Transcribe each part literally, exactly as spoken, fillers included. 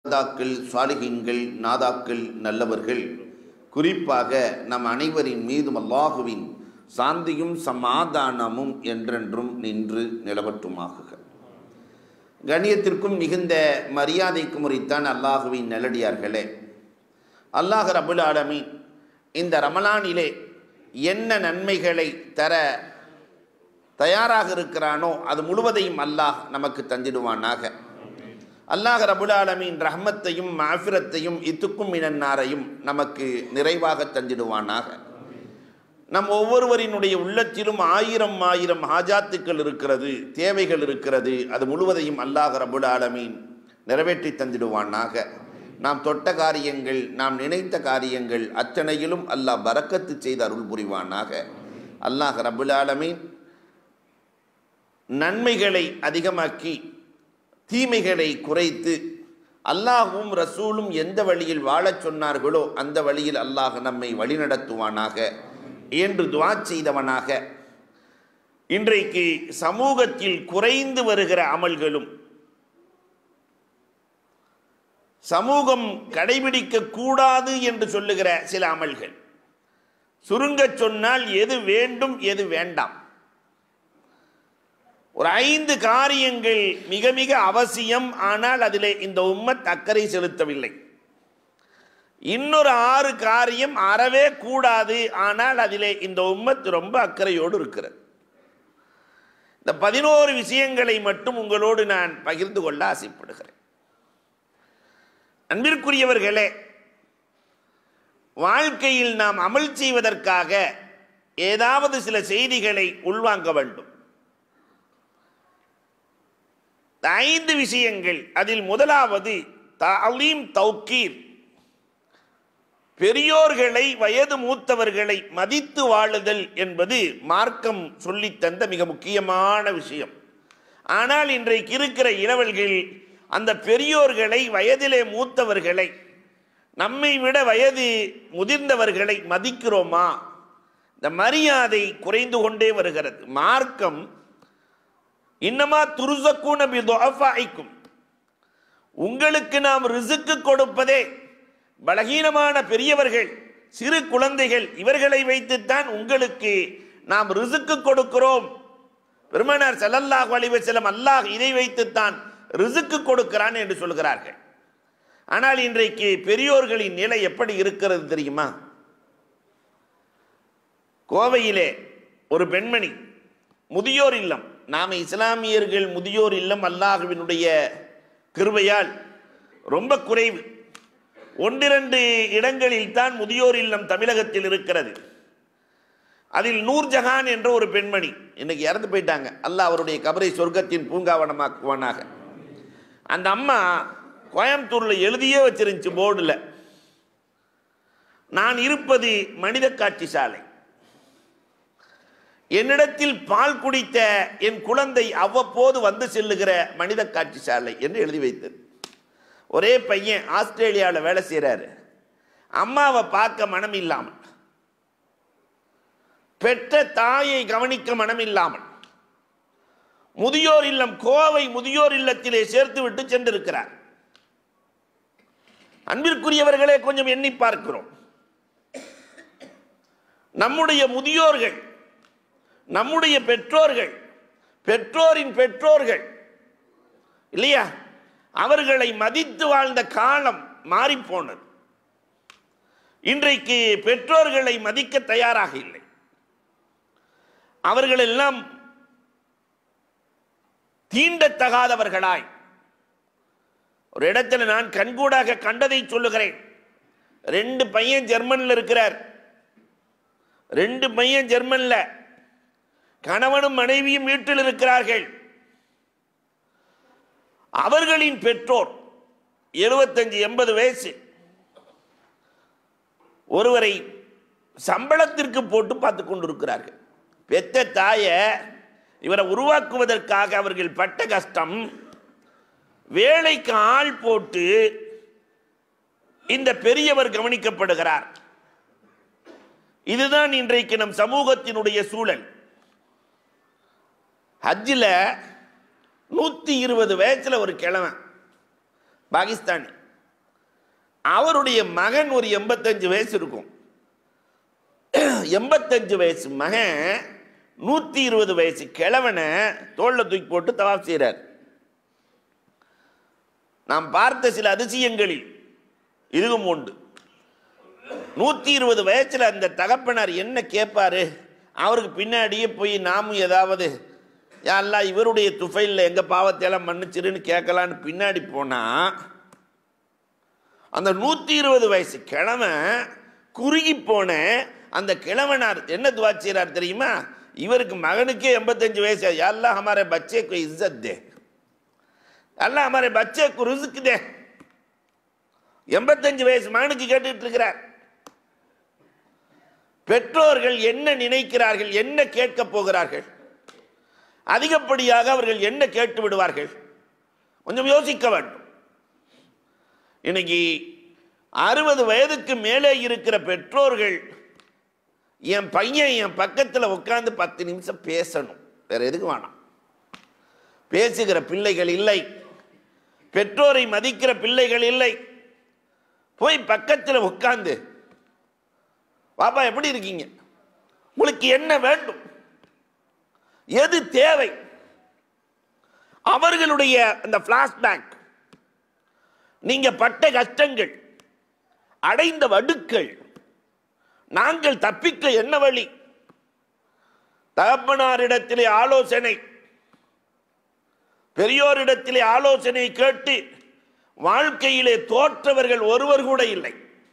நாதாக்கள், சாலிஹீன்கள், நாதாக்கள், நல்லவர்கள், குறிப்பாக நம் அனைவரின் மீதும் அல்லாஹுவின் சாந்தியும் சமாதானமும் என்றென்றும் நின்று நிலவற்றுமாகுக. கண்ணியத்திற்கும் மிகுந்த மரியாதைக்கும் உரித்தான் அல்லாஹுவின் நல்லடியார்களே, அல்லாஹ் ரப்புல் ஆலமீன் இந்த ரமலானிலே என்ன நன்மைகளை தர தயாராக இருக்கிறானோ அது முழுவதையும் அல்லாஹ் நமக்கு தந்திடுவானாக. அல்லாஹ் ரப்புல் ஆலமீன் ரஹ்மத்தையும் மாஃபிரத்தையும் இத்துக்கும் மினன்னாரையும் நமக்கு நிறைவாக தந்திடுவானாக. நம் ஒவ்வொருவரினுடைய உள்ளத்திலும் ஆயிரம் ஆயிரம் ஹாஜாத்துக்கள் இருக்கிறது, தேவைகள் இருக்கிறது. அது முழுவதையும் அல்லாஹ் ரப்புல் ஆலமீன் நிறைவேற்றி தந்திடுவானாக. நாம் தொட்ட காரியங்கள், நாம் நினைத்த காரியங்கள் அத்தனையிலும் அல்லாஹ் பரக்கத்து செய்து அருள் புரிவானாக. அல்லாஹ் ரப்புல் ஆலமீன் நன்மைகளை அதிகமாக்கி தீமைகளை குறைத்து அல்லாஹும் ரசூலும் எந்த வழியில் வாழச் சொன்னார்களோ அந்த வழியில் அல்லாஹ் நம்மை வழிநடத்துவானாக என்று துஆ செய்தவனாக, இன்றைக்கு சமூகத்தில் குறைந்து வருகிற அமல்களும் சமூகம் கடைபிடிக்க கூடாது என்று சொல்லுகிற சில அமல்கள், சுருங்க சொன்னால் எது வேண்டும் எது வேண்டாம், ஒரு ஐந்து காரியங்கள் மிக மிக அவசியம், ஆனால் அதிலே இந்த உம்மத் அக்கறை செலுத்தவில்லை. இன்னொரு ஆறு காரியம் அறவே கூடாது, ஆனால் அதிலே இந்த உம்மத் ரொம்ப அக்கறையோடு இருக்கிறது. இந்த பதினோரு விஷயங்களை மட்டும் உங்களோடு நான் பகிர்ந்து கொள்ள ஆசைப்படுகிறேன். அன்பிற்குரியவர்களே, வாழ்க்கையில் நாம் அமல் செய்வதற்காக ஏதாவது சில செய்திகளை உள்வாங்க வேண்டும். ஐந்து விஷயங்கள். அதில் முதலாவது தஅலீம் தௌகீர், பெரியோர்களை, வயது மூத்தவர்களை மதித்து வாழுதல் என்பது மார்க்கம் சொல்லித்தந்த மிக முக்கியமான விஷயம். ஆனால் இன்றைக்கு இருக்கிற இளவல்கள் அந்த பெரியோர்களை, வயதிலே மூத்தவர்களை, நம்மை விட வயது முதிர்ந்தவர்களை மதிக்கிறோமா? இந்த மரியாதை குறைந்து கொண்டே வருகிறது. மார்க்கம் இன்னமா துர்ஸக்கூன பிதுஅஃபாஇக்கும், உங்களுக்கு நாம் ரிஸ்க் கொடுப்பதே பலகீனமான பெரியவர்கள், சிறு குழந்தைகள், இவர்களை வைத்துத்தான் உங்களுக்கு நாம் ரிஸ்க் கொடுக்கிறோம். பெருமானார் ஸல்லல்லாஹு அலைஹி வஸல்லம் அல்லாஹ் இதை வைத்துத்தான் ரிஸ்க் கொடுக்கிறான் என்று சொல்கிறார்கள். ஆனால் இன்றைக்கு பெரியோர்களின் நிலை எப்படி இருக்கிறது தெரியுமா? கோவையிலே ஒரு பெண்மணி, முதியோர் இல்லம், நாம் இஸ்லாமியர்கள் முதியோர் இல்லம் அல்லாஹ்வினுடைய கிருபையால் ரொம்ப குறைவு, ஒன்றிரண்டு இடங்களில் தான் முதியோர் இல்லம் தமிழகத்தில் இருக்கிறது. அதில் நூர்ஜஹான் என்ற ஒரு பெண்மணி இன்னைக்கு இறந்து போயிட்டாங்க. அல்லாஹ் அவருடைய கபரை சொர்க்கத்தின் பூங்காவனமாக்குவானாக. அந்த அம்மா கோயம்புத்தூரில் எழுதியே வச்சிருந்துச்சு போர்டில், நான் இருப்பது மனித காட்சி சாலை, என்னிடத்தில் பால் குடித்த என் குழந்தை அவ்வப்போது வந்து செல்லுகிற மனித காட்சி சாலை என்று எழுதி வைத்தது. ஒரே பையன் ஆஸ்திரேலியாவில் வேலை செய்கிறாரு. அம்மாவை பார்க்க மனம் இல்லாமல், பெற்ற தாயை கவனிக்க மனம் இல்லாமல் முதியோர் இல்லம், கோவை முதியோர் இல்லத்திலே சேர்த்து விட்டு சென்றிருக்கிறார். அன்பிற்குரியவர்களே, கொஞ்சம் எண்ணி பார்க்கிறோம். நம்முடைய முதியோர்கள், நம்முடைய பெற்றோர்கள், பெற்றோரின் பெற்றோர்கள் இல்லையா, அவர்களை மதித்து வாழ்ந்த காலம் மாறிப்போனது. இன்றைக்கு பெற்றோர்களை மதிக்க தயாராக இல்லை. அவர்கள் எல்லாம் தீண்டத்தகாதவர்களாய், ஒரு இடத்துல நான் கண்கூடாக கண்டதை சொல்லுகிறேன். ரெண்டு பையன் ஜெர்மன்ல இருக்கிறார், ரெண்டு பையன் ஜெர்மன்ல, கணவனும் மனைவியும் வீட்டில் இருக்கிறார்கள். அவர்களின் பெற்றோர் எழுபத்தஞ்சு எண்பது வயசு, ஒருவரை சம்பளத்திற்கு போட்டு பார்த்து கொண்டிருக்கிறார்கள். பெத்த தாய இவரை உருவாக்குவதற்காக அவர்கள் பட்ட கஷ்டம், வேலைக்கு ஆள் போட்டு இந்த பெரியவர் கவனிக்கப்படுகிறார். இதுதான் இன்றைக்கு நம் சமூகத்தினுடைய சூழல். ஹஜ்ஜில் நூற்றி இருபது வயசில் ஒரு கிழவன் பாகிஸ்தானி அவருடைய மகன் ஒரு எண்பத்தஞ்சு வயசு இருக்கும். எண்பத்தஞ்சு வயசு மகன் நூற்றி இருபது வயசு கிழவனை தோளில் தூக்கி போட்டு தவாப் செய்கிறார். நாம் பார்த்த சில அதிசயங்களில் இதுவும் உண்டு. நூற்றி இருபது வயசில் அந்த தகப்பனார் என்ன கேட்பாரு? அவருக்கு பின்னாடியே போய் நாமும் ஏதாவது யாரெல்லாம் இவருடைய துஃபைலில் எங்கள் பாவத்தையெல்லாம் மன்னிச்சிருன்னு கேட்கலான்னு பின்னாடி போனால் அந்த நூற்றி இருபது வயசு கிழவன் குறுகி போன அந்த கிழவனார் என்ன துவா செய்கிறார் தெரியுமா? இவருக்கு மகனுக்கே எண்பத்தஞ்சு வயசு. அல்லாஹ் ஹமாரே பச்சே को इज्जत दे, அல்லாஹ் ஹமாரே பச்சே को ரிஸ்க் दे. எண்பத்தஞ்சு வயசு மகனுக்கு கேட்டுட்டு இருக்கிறார். பெற்றோர்கள் என்ன நினைக்கிறார்கள், என்ன கேட்க போகிறார்கள், அதிகப்படியாக அவர்கள் என்ன கேட்டு விடுவார்கள்? கொஞ்சம் யோசிக்க வேண்டும். இன்னைக்கு அறுபது வயதுக்கு மேலே இருக்கிற பெற்றோர்கள் என் பையன் என் பக்கத்தில் உட்கார்ந்து பத்து நிமிஷம் பேசணும், வேற எதுக்கு வேணாம். பேசுகிற பிள்ளைகள் இல்லை, பெற்றோரை மதிக்கிற பிள்ளைகள் இல்லை. போய் பக்கத்தில் உட்கார்ந்து பாப்பா எப்படி இருக்கீங்க, உங்களுக்கு என்ன வேண்டும், எது தேவை, அவர்களுடைய அந்த பிளாஷ்பேக், நீங்க பட்ட கஷ்டங்கள், அடைந்த வடுக்கள், நாங்கள் தப்பிக்க என்ன வழி, தகப்பனாரிடத்திலே ஆலோசனை, பெரியோரிடத்திலே ஆலோசனை கேட்டு வாழ்க்கையிலே தோற்றவர்கள் ஒருவர் கூட இல்லை.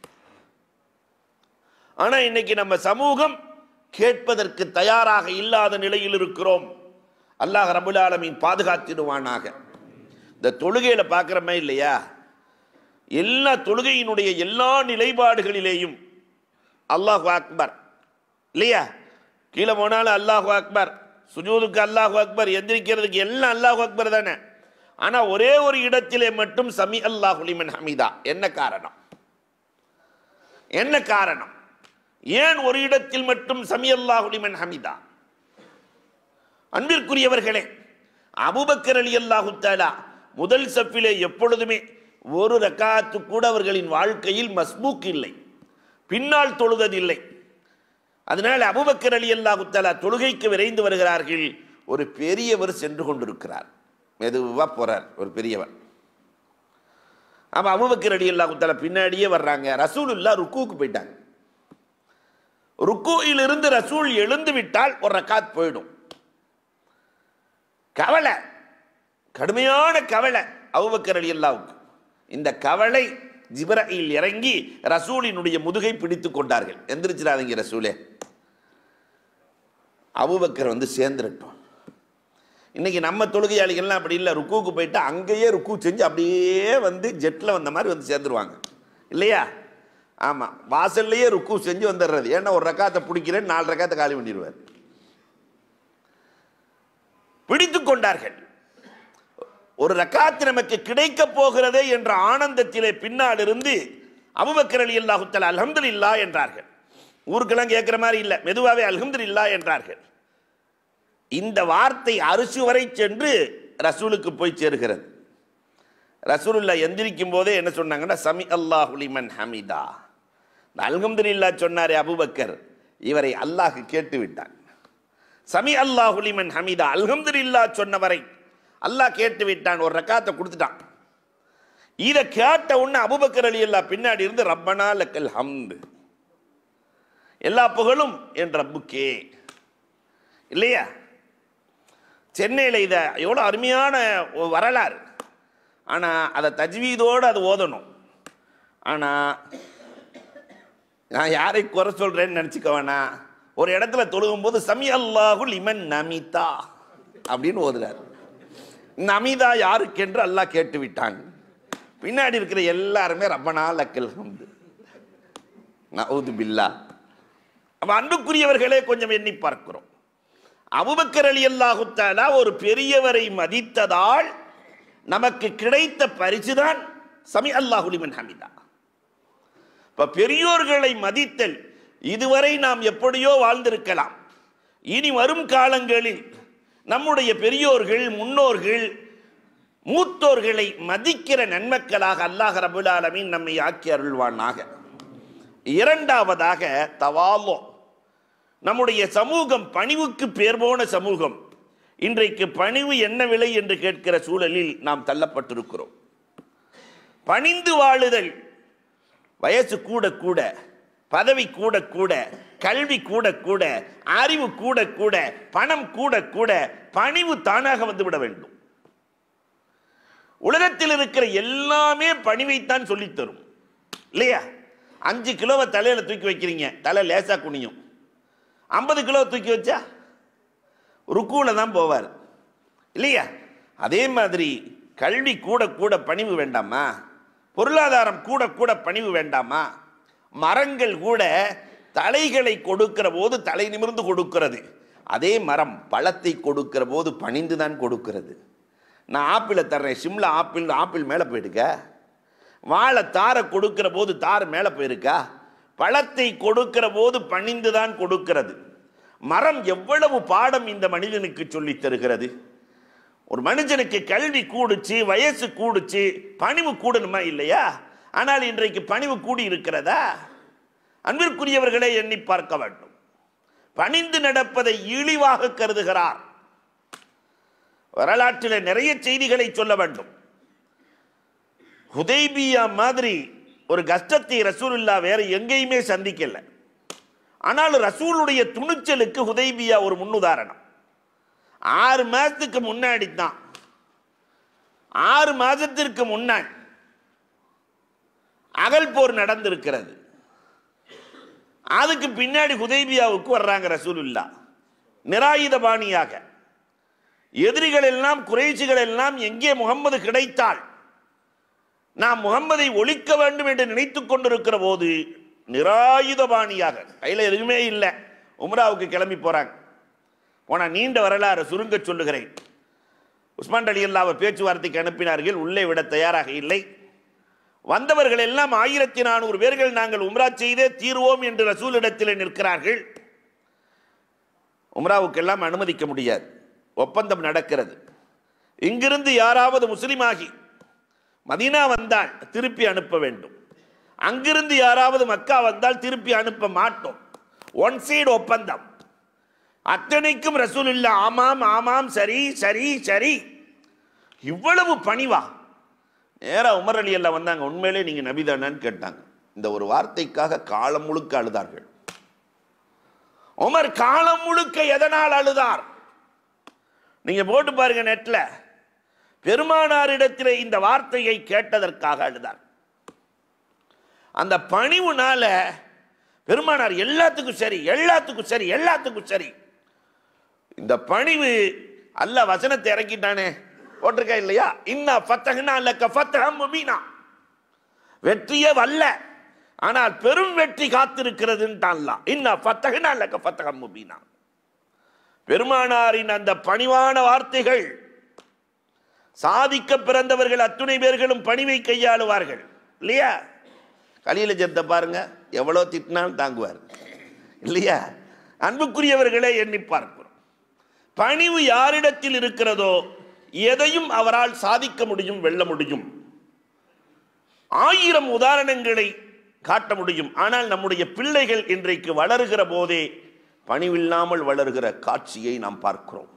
ஆனா இன்னைக்கு நம்ம சமூகம் கேட்பதற்கு தயாராக இல்லாத நிலையில் இருக்கிறோம். அல்லாஹ் ரப்பல் ஆலமீன் பாதுகாத்திடுவானாக. இந்த தொழுகையில பார்க்கிறோமே இல்லையா, எல்லா தொழுகையினுடைய எல்லா நிலைப்பாடுகளிலேயும் அல்லாஹு அக்பர் இல்லையா, கீழே போனாலும் அல்லாஹு அக்பர், சுஜூதுக்கு அல்லாஹு அக்பர், எந்திரிக்கிறதுக்கு எல்லாம் அல்லாஹு அக்பர் தானே. ஆனா ஒரே ஒரு இடத்திலே மட்டும் சமி அல்லாஹு லிமன் ஹமீதா. என்ன காரணம்? என்ன காரணம்? ஏன் ஒரு இடத்தில் மட்டும் சமி அல்லாஹு லிமன் ஹமீதா? அன்பிற்குரியவர்களே, அபூபக்கர் ரலியல்லாஹு தஆலா முதல் சஃபிலே எப்பொழுதுமே ஒரு ரக்காத்து கூட அவர்களின் வாழ்க்கையில் மஸ்பூக் இல்லை, பின்னால் தொழுததில்லை. அதனால் அபூபக்கர் ரலியல்லாஹு தஆலா தொழுகைக்கு விரைந்து வருகிறார்கள். ஒரு பெரியவர் சென்று கொண்டிருக்கிறார், மெதுவா போறார் ஒரு பெரியவர். அப்ப அபூபக்கர் ரலியல்லாஹு தஆலா பின்னாடியே வர்றாங்க. ரசூலுல்லாஹ் ருக்கூக்கு போயிட்டாங்க. ருக்கூயில் இருந்து ரசூல் எழுந்து விட்டால் ஒரு ரக்காத் போயிடும். கவலை, கடுமையான கவலை அபூபக்கர் ரலியல்லாஹுக்கு. இந்த கவலை ஜிப்ரீல் இறங்கி ரசூலினுடைய முதுகை பிடித்துக் கொண்டார்கள். எந்திரிச்சிடாதீங்க ரசூலே, அபூபக்கர் வந்து சேர்ந்துட்டோம். இன்னைக்கு நம்ம தொழுகையாளிகள்லாம் அப்படி இல்லை, ருக்கூக்கு போயிட்டா அங்கேயே ருக்கு செஞ்சு அப்படியே வந்து ஜெட்டில் வந்த மாதிரி வந்து சேர்ந்துருவாங்க இல்லையா? ஆமாம், வாசல்லையே ருக்கு செஞ்சு வந்துடுறது. ஏன்னா ஒரு ரக்காத்தை பிடிக்கிறேன், நாலு ரக்காத்தை காலி பண்ணிடுவார். பிடித்து கொண்டார்கள். ஒரு ரக்காத்து நமக்கு கிடைக்க போகிறதே என்ற ஆனந்தத்திலே பின்னால் இருந்து அபூபக்கர் ரலியல்லாஹு தஆலா அல்ஹம்துலில்லாஹ் என்றார்கள். ஊருக்கெல்லாம் கேட்கிற மாதிரி இல்லை, மெதுவாகவே அல்ஹம்துலில்லாஹ் என்றார்கள். இந்த வார்த்தை அரிசி வரை சென்று ரசூலுக்கு போய் சேருகிறது. ரசூலுல்லாஹ் எந்திரிக்கும் போதே என்ன சொன்னாங்கன்னா, சமி அல்லாஹு லிமன் ஹமீதா. அல்ஹம்துலில்லாஹ் சொன்னாரே அபூபக்கர், இவரை அல்லாஹ் கேட்டு விட்டான். சமி அல்லாஹு லிமன் ஹமீதா, அல்ஹம்துலில்லாஹ் சொன்னவரை அல்லாஹ் கேட்டு விட்டான், ஒரு ரக்காத்தை கொடுத்துட்டான். இதை கேட்ட உடனே அபூபக்கர் ரலியல்லாஹு பின்னாடி இருந்து ரப்பனா லக்கல் ஹம்து, எல்லா புகழும் என் ரப்புக்கே இல்லையா? சென்னையில் இதை எவ்வளோ அருமையான வரலாறு. ஆனால் அதை தஜ்வீதோடு அது ஓதணும். ஆனால் நான் யாரை குறை சொல்கிறேன்னு நினச்சிக்க வேணாம். ஒரு இடத்துல தொழுகும்போது சமி அல்லாஹு லிமன் நமிதா அப்படின்னு ஓதுறாரு. நமிதா யாருக்கென்று அல்லாஹ் கேட்டு விட்டாங்க. பின்னாடி இருக்கிற எல்லாருமே ரப்பனா லக்கல் ஹம்து, நஊது பில்லாஹ். அப்ப அன்புக்குரியவர்களே, கொஞ்சம் எண்ணி பார்க்கிறோம். அபூபக்கர் ரலியல்லாஹு தஆலா ஒரு பெரியவரை மதித்ததால் நமக்கு கிடைத்த பரிசுதான் சமி அல்லாஹு லிமன் ஹமீதா. இப்ப பெரியோர்களை மதித்தல், இதுவரை நாம் எப்படியோ வாழ்ந்திருக்கலாம். இனி வரும் காலங்களில் நம்முடைய பெரியோர்கள், முன்னோர்கள் மூத்தோர்களை மதிக்கிற நன்மக்களாக அல்லாஹ் ரப்பல் ஆலமீன் நம்மை ஆக்கி அருள்வானாக. இரண்டாவதாக தவாலு. நம்முடைய சமூகம் பணிவுக்கு பேர் போன சமூகம். இன்றைக்கு பணிவு என்ன விலை என்று கேட்கிற சூழலில் நாம் தள்ளப்பட்டிருக்கிறோம். பணிந்து வாழுதல் வயசு கூட கூட, பதவி கூட கூட, கல்வி கூட கூட, அறிவு கூட கூட, பணம் கூட கூட, பணிவு தானாக வந்துவிட வேண்டும். உலகத்தில் இருக்கிற எல்லாமே பணிவைத்தான் சொல்லித்தரும் இல்லையா? அஞ்சு கிலோவை தலையில தூக்கி வைக்கிறீங்க, தலை லேசா குனியும். ஐம்பது கிலோ தூக்கி வச்சா ருக்கூல தான் போவார் இல்லையா? அதே மாதிரி கல்வி கூட கூட பணிவு வேண்டாமா? பொருளாதாரம் கூட கூட பணிவு வேண்டாமா? மரங்கள் கூட தலைகளை கொடுக்கிற போது தலை நிமிர்ந்து கொடுக்கிறது. அதே மரம் பழத்தை கொடுக்கிற போது பணிந்து தான் கொடுக்கிறது. நான் ஆப்பிளை தர்றேன், சிம்லா ஆப்பிள், ஆப்பிள் மேலே போயிடுக்க. வாழை தாரை கொடுக்கிற போது தார் மேலே போயிருக்கா? பழத்தை கொடுக்கிற போது பணிந்து தான் கொடுக்கிறது. மரம் எவ்வளவு பாடம் இந்த மனிதனுக்கு சொல்லித் தருகிறது. ஒரு மனுஷனுக்கு கல்வி கூடுச்சு, வயசு கூடுச்சு, பணிவு கூடணுமா இல்லையா? ஆனால் இன்றைக்கு பணிவு கூடி இருக்கிறதா? அன்பிற்குரியவர்களை எண்ணி பார்க்க வேண்டும். பணிந்து நடப்பதை இழிவாக கருதுகிறார். வரலாற்றில் நிறைய செய்திகளை சொல்ல வேண்டும். ஹுதைபியா மாதிரி ஒரு கஷ்டத்தை ரசூலுல்லாஹ் வேற எங்கேயுமே சந்திக்கல. ஆனால் ரசூலுடைய துணிச்சலுக்கு ஹுதைபியா ஒரு முன்னுதாரணம். ஆறு மாசத்துக்கு முன்னாடி தான், ஆறு மாதத்திற்கு முன்னாடி அகல் போர் நடந்திருக்கிறது. அதுக்கு பின்னாடி ஹுதைபியாவுக்கு வர்றாங்க ரசூலுல்லாஹ் நிராயுதபாணியாக. எதிரிகள் எல்லாம், குறைஷிகள் எல்லாம் எங்கே முகம்மது கிடைத்தால் நாம் முகம்மதை ஒழிக்க வேண்டும் என்று நினைத்துக் கொண்டிருக்கிற போது நிராயுதபாணியாக, கையில் எதுவுமே இல்லை, உம்ராவுக்கு கிளம்பி போறாங்க. போனா நீண்ட வரலாறு சுருங்க சொல்லுகிறேன். உஸ்மான் ரலியல்லாஹு பேச்சுவார்த்தைக்கு அனுப்பினார்கள், உள்ளே விட தயாராக இல்லை. வந்தவர்கள் எல்லாம் ஆயிரத்தி நானூறு பேர்கள் நாங்கள் உம்ரா செய்தே தீர்வோம் என்று ரசூலிடத்தில் நிற்கிறார்கள். உம்ராவுக்கெல்லாம் அனுமதிக்க முடியாது, ஒப்பந்தம் நடக்கிறது. இங்கிருந்து யாராவது முஸ்லிமாகி மதீனா வந்தால் திருப்பி அனுப்ப வேண்டும், அங்கிருந்து யாராவது மக்கா வந்தால் திருப்பி அனுப்ப மாட்டோம். ஒன் சைடு ஒப்பந்தம். அத்தனைக்கும் ரசூலுல்லாஹ் ஆமாம் ஆமாம், சரி சரி சரி. இவ்வளவு பணிவா? நேரா உமர் ரலியல்லாஹு வந்தாங்க. உண்மையிலே நீங்க நபிதானான்னு கேட்டாங்க. இந்த ஒரு வார்த்தைக்காக காலம் முழுக்க அழுதார்கள். உமர் காலம் முழுக்க எதனால் அழுதார்? நீங்க போட்டு பாருங்க நெட்ல. பெருமானாரிடத்தில் இந்த வார்த்தையை கேட்டதற்காக அழுதார். அந்த பணிவுனால பெருமானார் எல்லாத்துக்கும் சரி, எல்லாத்துக்கும் சரி, எல்லாத்துக்கும் சரி. இந்த பணிவு அல்லாஹ் வசனத்தை இறக்கிட்டானே, போட்டிருக்கா இல்லையா? இன்னா ஃபத்தஹ்னா லக ஃபத்ஹம் முபீனா. வெற்றியே வல்ல, ஆனால் பெரும் வெற்றி காத்திருக்கிறதுன்றான் அல்லாஹ். இன்னா ஃபத்தஹ்னா லக ஃபத்ஹம் முபீனா. பெருமானாரின் அந்த பணிவான வார்த்தைகள், சாதிக்க பிறந்தவர்கள் அத்துணை பேர்களும் பணிவை கையாளுவார்கள் இல்லையா? கலீல ஜத்தை பாருங்க, எவ்வளோ திட்டினாலும் தாங்குவார் இல்லையா? அன்புக்குரியவர்களே எண்ணி பார்க்கிறோம். பணிவு யாரிடத்தில் இருக்கிறதோ எதையும் அவரால் சாதிக்க முடியும், வெல்ல முடியும். ஆயிரம் உதாரணங்களை காட்ட முடியும். ஆனால் நம்முடைய பிள்ளைகள் இன்றைக்கு வளருகிற போதே பணிவில்லாமல் வளர்கிற காட்சியை நாம் பார்க்கிறோம்.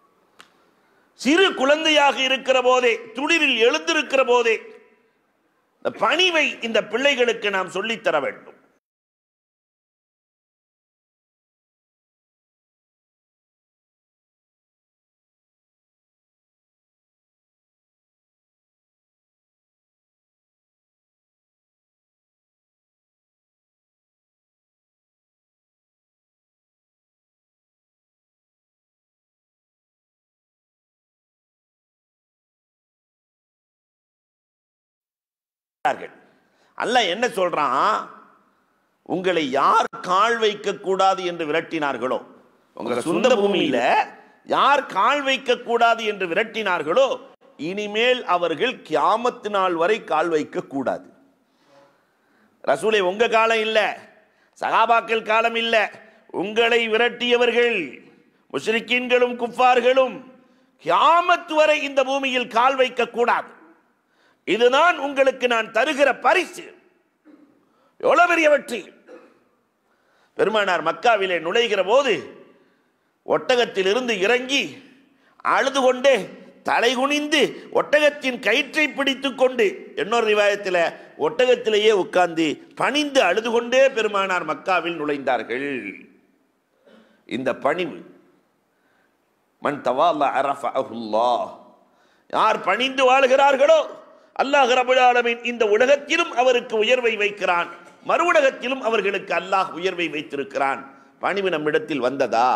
சிறு குழந்தையாக இருக்கிற போதே, துளிரில் எழுந்திருக்கிற போதே இந்த பணிவை இந்த பிள்ளைகளுக்கு நாம் சொல்லித்தர வேண்டும். அல்லாஹ் என்ன சொல்றான்? உங்களை யார் கால் வைக்க கூடாது என்று விரட்டினார்களோ, உங்க சொந்த பூமியில யார் கால் வைக்க கூடாது என்று விரட்டினார்களோ, இனிமேல் அவர்கள் கியாமத்து நாள் வரை கால் வைக்க கூடாது. ரசூலே, உங்க காலம் இல்ல, சஹாபாக்கள் காலம் இல்ல, உங்களை விரட்டியவர்கள் முஷ்ரிக்கீன்களும் குஃபார்களும் கியாமத் வரை இந்த பூமியில் கால் வைக்க கூடாது. இதுதான் உங்களுக்கு நான் தருகிற பரிசு. எவ்வளவு பெரிய வெற்றி! பெருமானார் மக்காவிலே நுழைகிற போது ஒட்டகத்தில் இருந்து இறங்கி அழுது கொண்டே தலை குனிந்து ஒட்டகத்தின் கயிற்றை பிடித்துக் கொண்டு, இன்னொரு ரிவாயத்தில் ஒட்டகத்திலேயே உட்கார்ந்து பணிந்து அழுது கொண்டே பெருமானார் மக்காவில் நுழைந்தார்கள். இந்த பணிவு, மன் தவால்லா அரஃபஅஹுல்லாஹ், யார் பணிந்து வாழ்கிறார்களோ அல்லாஹ் ரப்பல் ஆலமீன் இந்த உலகத்திலும் அவருக்கு உயர்வை வைக்கிறான், மறு உலகத்திலும் அவர்களுக்கு அல்லாஹ் உயர்வை வைத்திருக்கிறான். பணிவு நம்மிடத்தில் வந்ததா?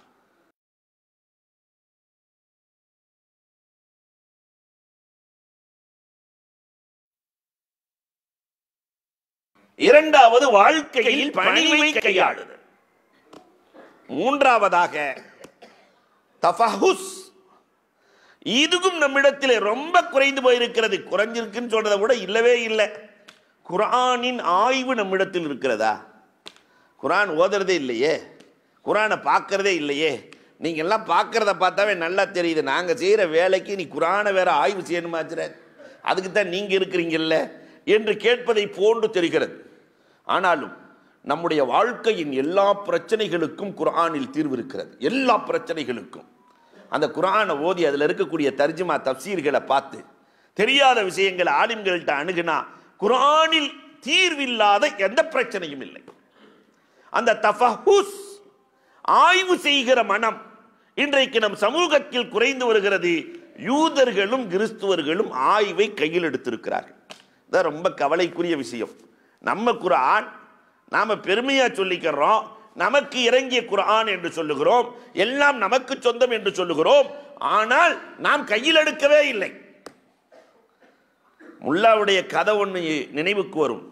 இரண்டாவது, வாழ்க்கையில் பணிவை கையாளுதல். மூன்றாவதாக தஃபஹுஸ். இதுவும் நம்மிடத்தில் ரொம்ப குறைந்து போயிருக்கிறது. குறைஞ்சிருக்குன்னு சொல்றதை விட இல்லவே இல்லை. குர்ஆனின் ஆய்வு நம்மிடத்தில் இருக்கிறதா? குர்ஆன் ஓதுறதே இல்லையே, குர்ஆனை பார்க்கறதே இல்லையே. நீங்க எல்லாம் பார்க்கறத பார்த்தாவே நல்லா தெரியுது. நாங்க செய்யற வேலைக்கு நீ குர்ஆனை வேற ஆய்வு செய்யணுமாச்சுற, அதுக்கு தான் நீங்க இருக்கிறீங்கல்ல என்று கேட்பதை போன்று தெரிகிறது. ஆனாலும் நம்முடைய வாழ்க்கையின் எல்லா பிரச்சனைகளுக்கும் குர்ஆனில் தீர்வு இருக்கிறது. எல்லா பிரச்சனைகளுக்கும் அந்த குர்ஆனை ஓதி அதில் இருக்கக்கூடிய தர்ஜுமா தப்சீர்களை பார்த்து தெரியாத விஷயங்களை ஆலிம்கள்கிட்ட அணுகுனா குர்ஆனில் தீர்வில்லாத எந்த பிரச்சனையும் இல்லை. அந்த தஃபஹுஸ், ஆய்வு செய்கிற மனம் இன்றைக்கு நம் சமூகத்தில் குறைந்து வருகிறது. யூதர்களும் கிறிஸ்துவர்களும் ஆய்வை கையில் எடுத்திருக்கிறார்கள். இதான் ரொம்ப கவலைக்குரிய விஷயம். நம்ம குர்ஆன் நாம பெருமையா சொல்லிக்கிறோம், நமக்கு இறங்கிய குர்ஆன் என்று சொல்லுகிறோம், எல்லாம் நமக்கு சொந்தம் என்று சொல்லுகிறோம். ஆனால் நாம் கையில் எடுக்கவே இல்லை. முல்லாவுடைய கதை ஒன்று நினைவுக்கு வரும்.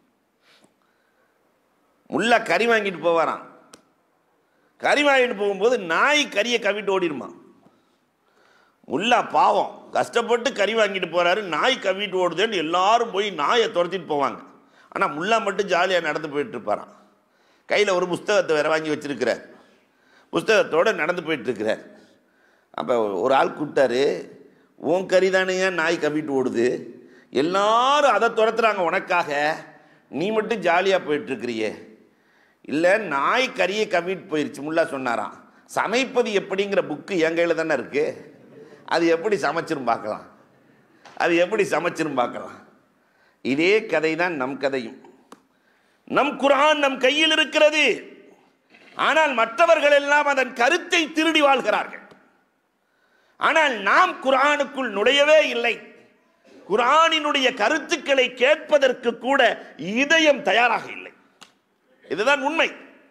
முல்லா கறி வாங்கிட்டு போவாராம். கறி வாங்கிட்டு போகும்போது நாய் கறியை கவிட்டு ஓடிடுமா. முல்லா பாவம் கஷ்டப்பட்டு கறி வாங்கிட்டு போறாரு, நாய் கவிட்டு ஓடுதுன்னு எல்லாரும் போய் நாயை துரத்திட்டு போவாங்க. ஆனால் முல்லா மட்டும் ஜாலியாக நடந்து போயிட்டு இருப்பாராம். கையில் ஒரு புஸ்தகத்தை வேற வாங்கி வச்சிருக்கிறார், புஸ்தகத்தோடு நடந்து போயிட்டு இருக்கிறார். அப்போ ஒரு ஆள் கூப்பிட்டாரு, உன் கறி தானே நாய் கவிட்டு ஓடுது, எல்லாரும் அதை துரத்துறாங்க உனக்காக, நீ மட்டும் ஜாலியாக போயிட்டு இருக்கிறியே. இல்லை, நாய் கறியை கவிட்டு போயிடுச்சு. முல்லா சொன்னாராம், சமைப்பது எப்படிங்கிற புக்கு என் கையில் தானே இருக்கு, அது எப்படி சமைச்சிரும் பார்க்கலாம், அது எப்படி சமைச்சிரும் பார்க்கலாம். இதே கதை தான் நம் கதையும். நம் குர்ஆன் நம் கையில் இருக்கிறது. ஆனால் மற்றவர்கள் எல்லாம் அதன் கருத்தை திருடி வாழ்கிறார்கள். ஆனால் நாம் குர்ஆனுக்குள் நுழையவே இல்லை. குர்ஆனினுடைய கருத்துக்களை கேட்பதற்கு கூட இதயம் தயாராக இல்லை. இதுதான் உண்மை.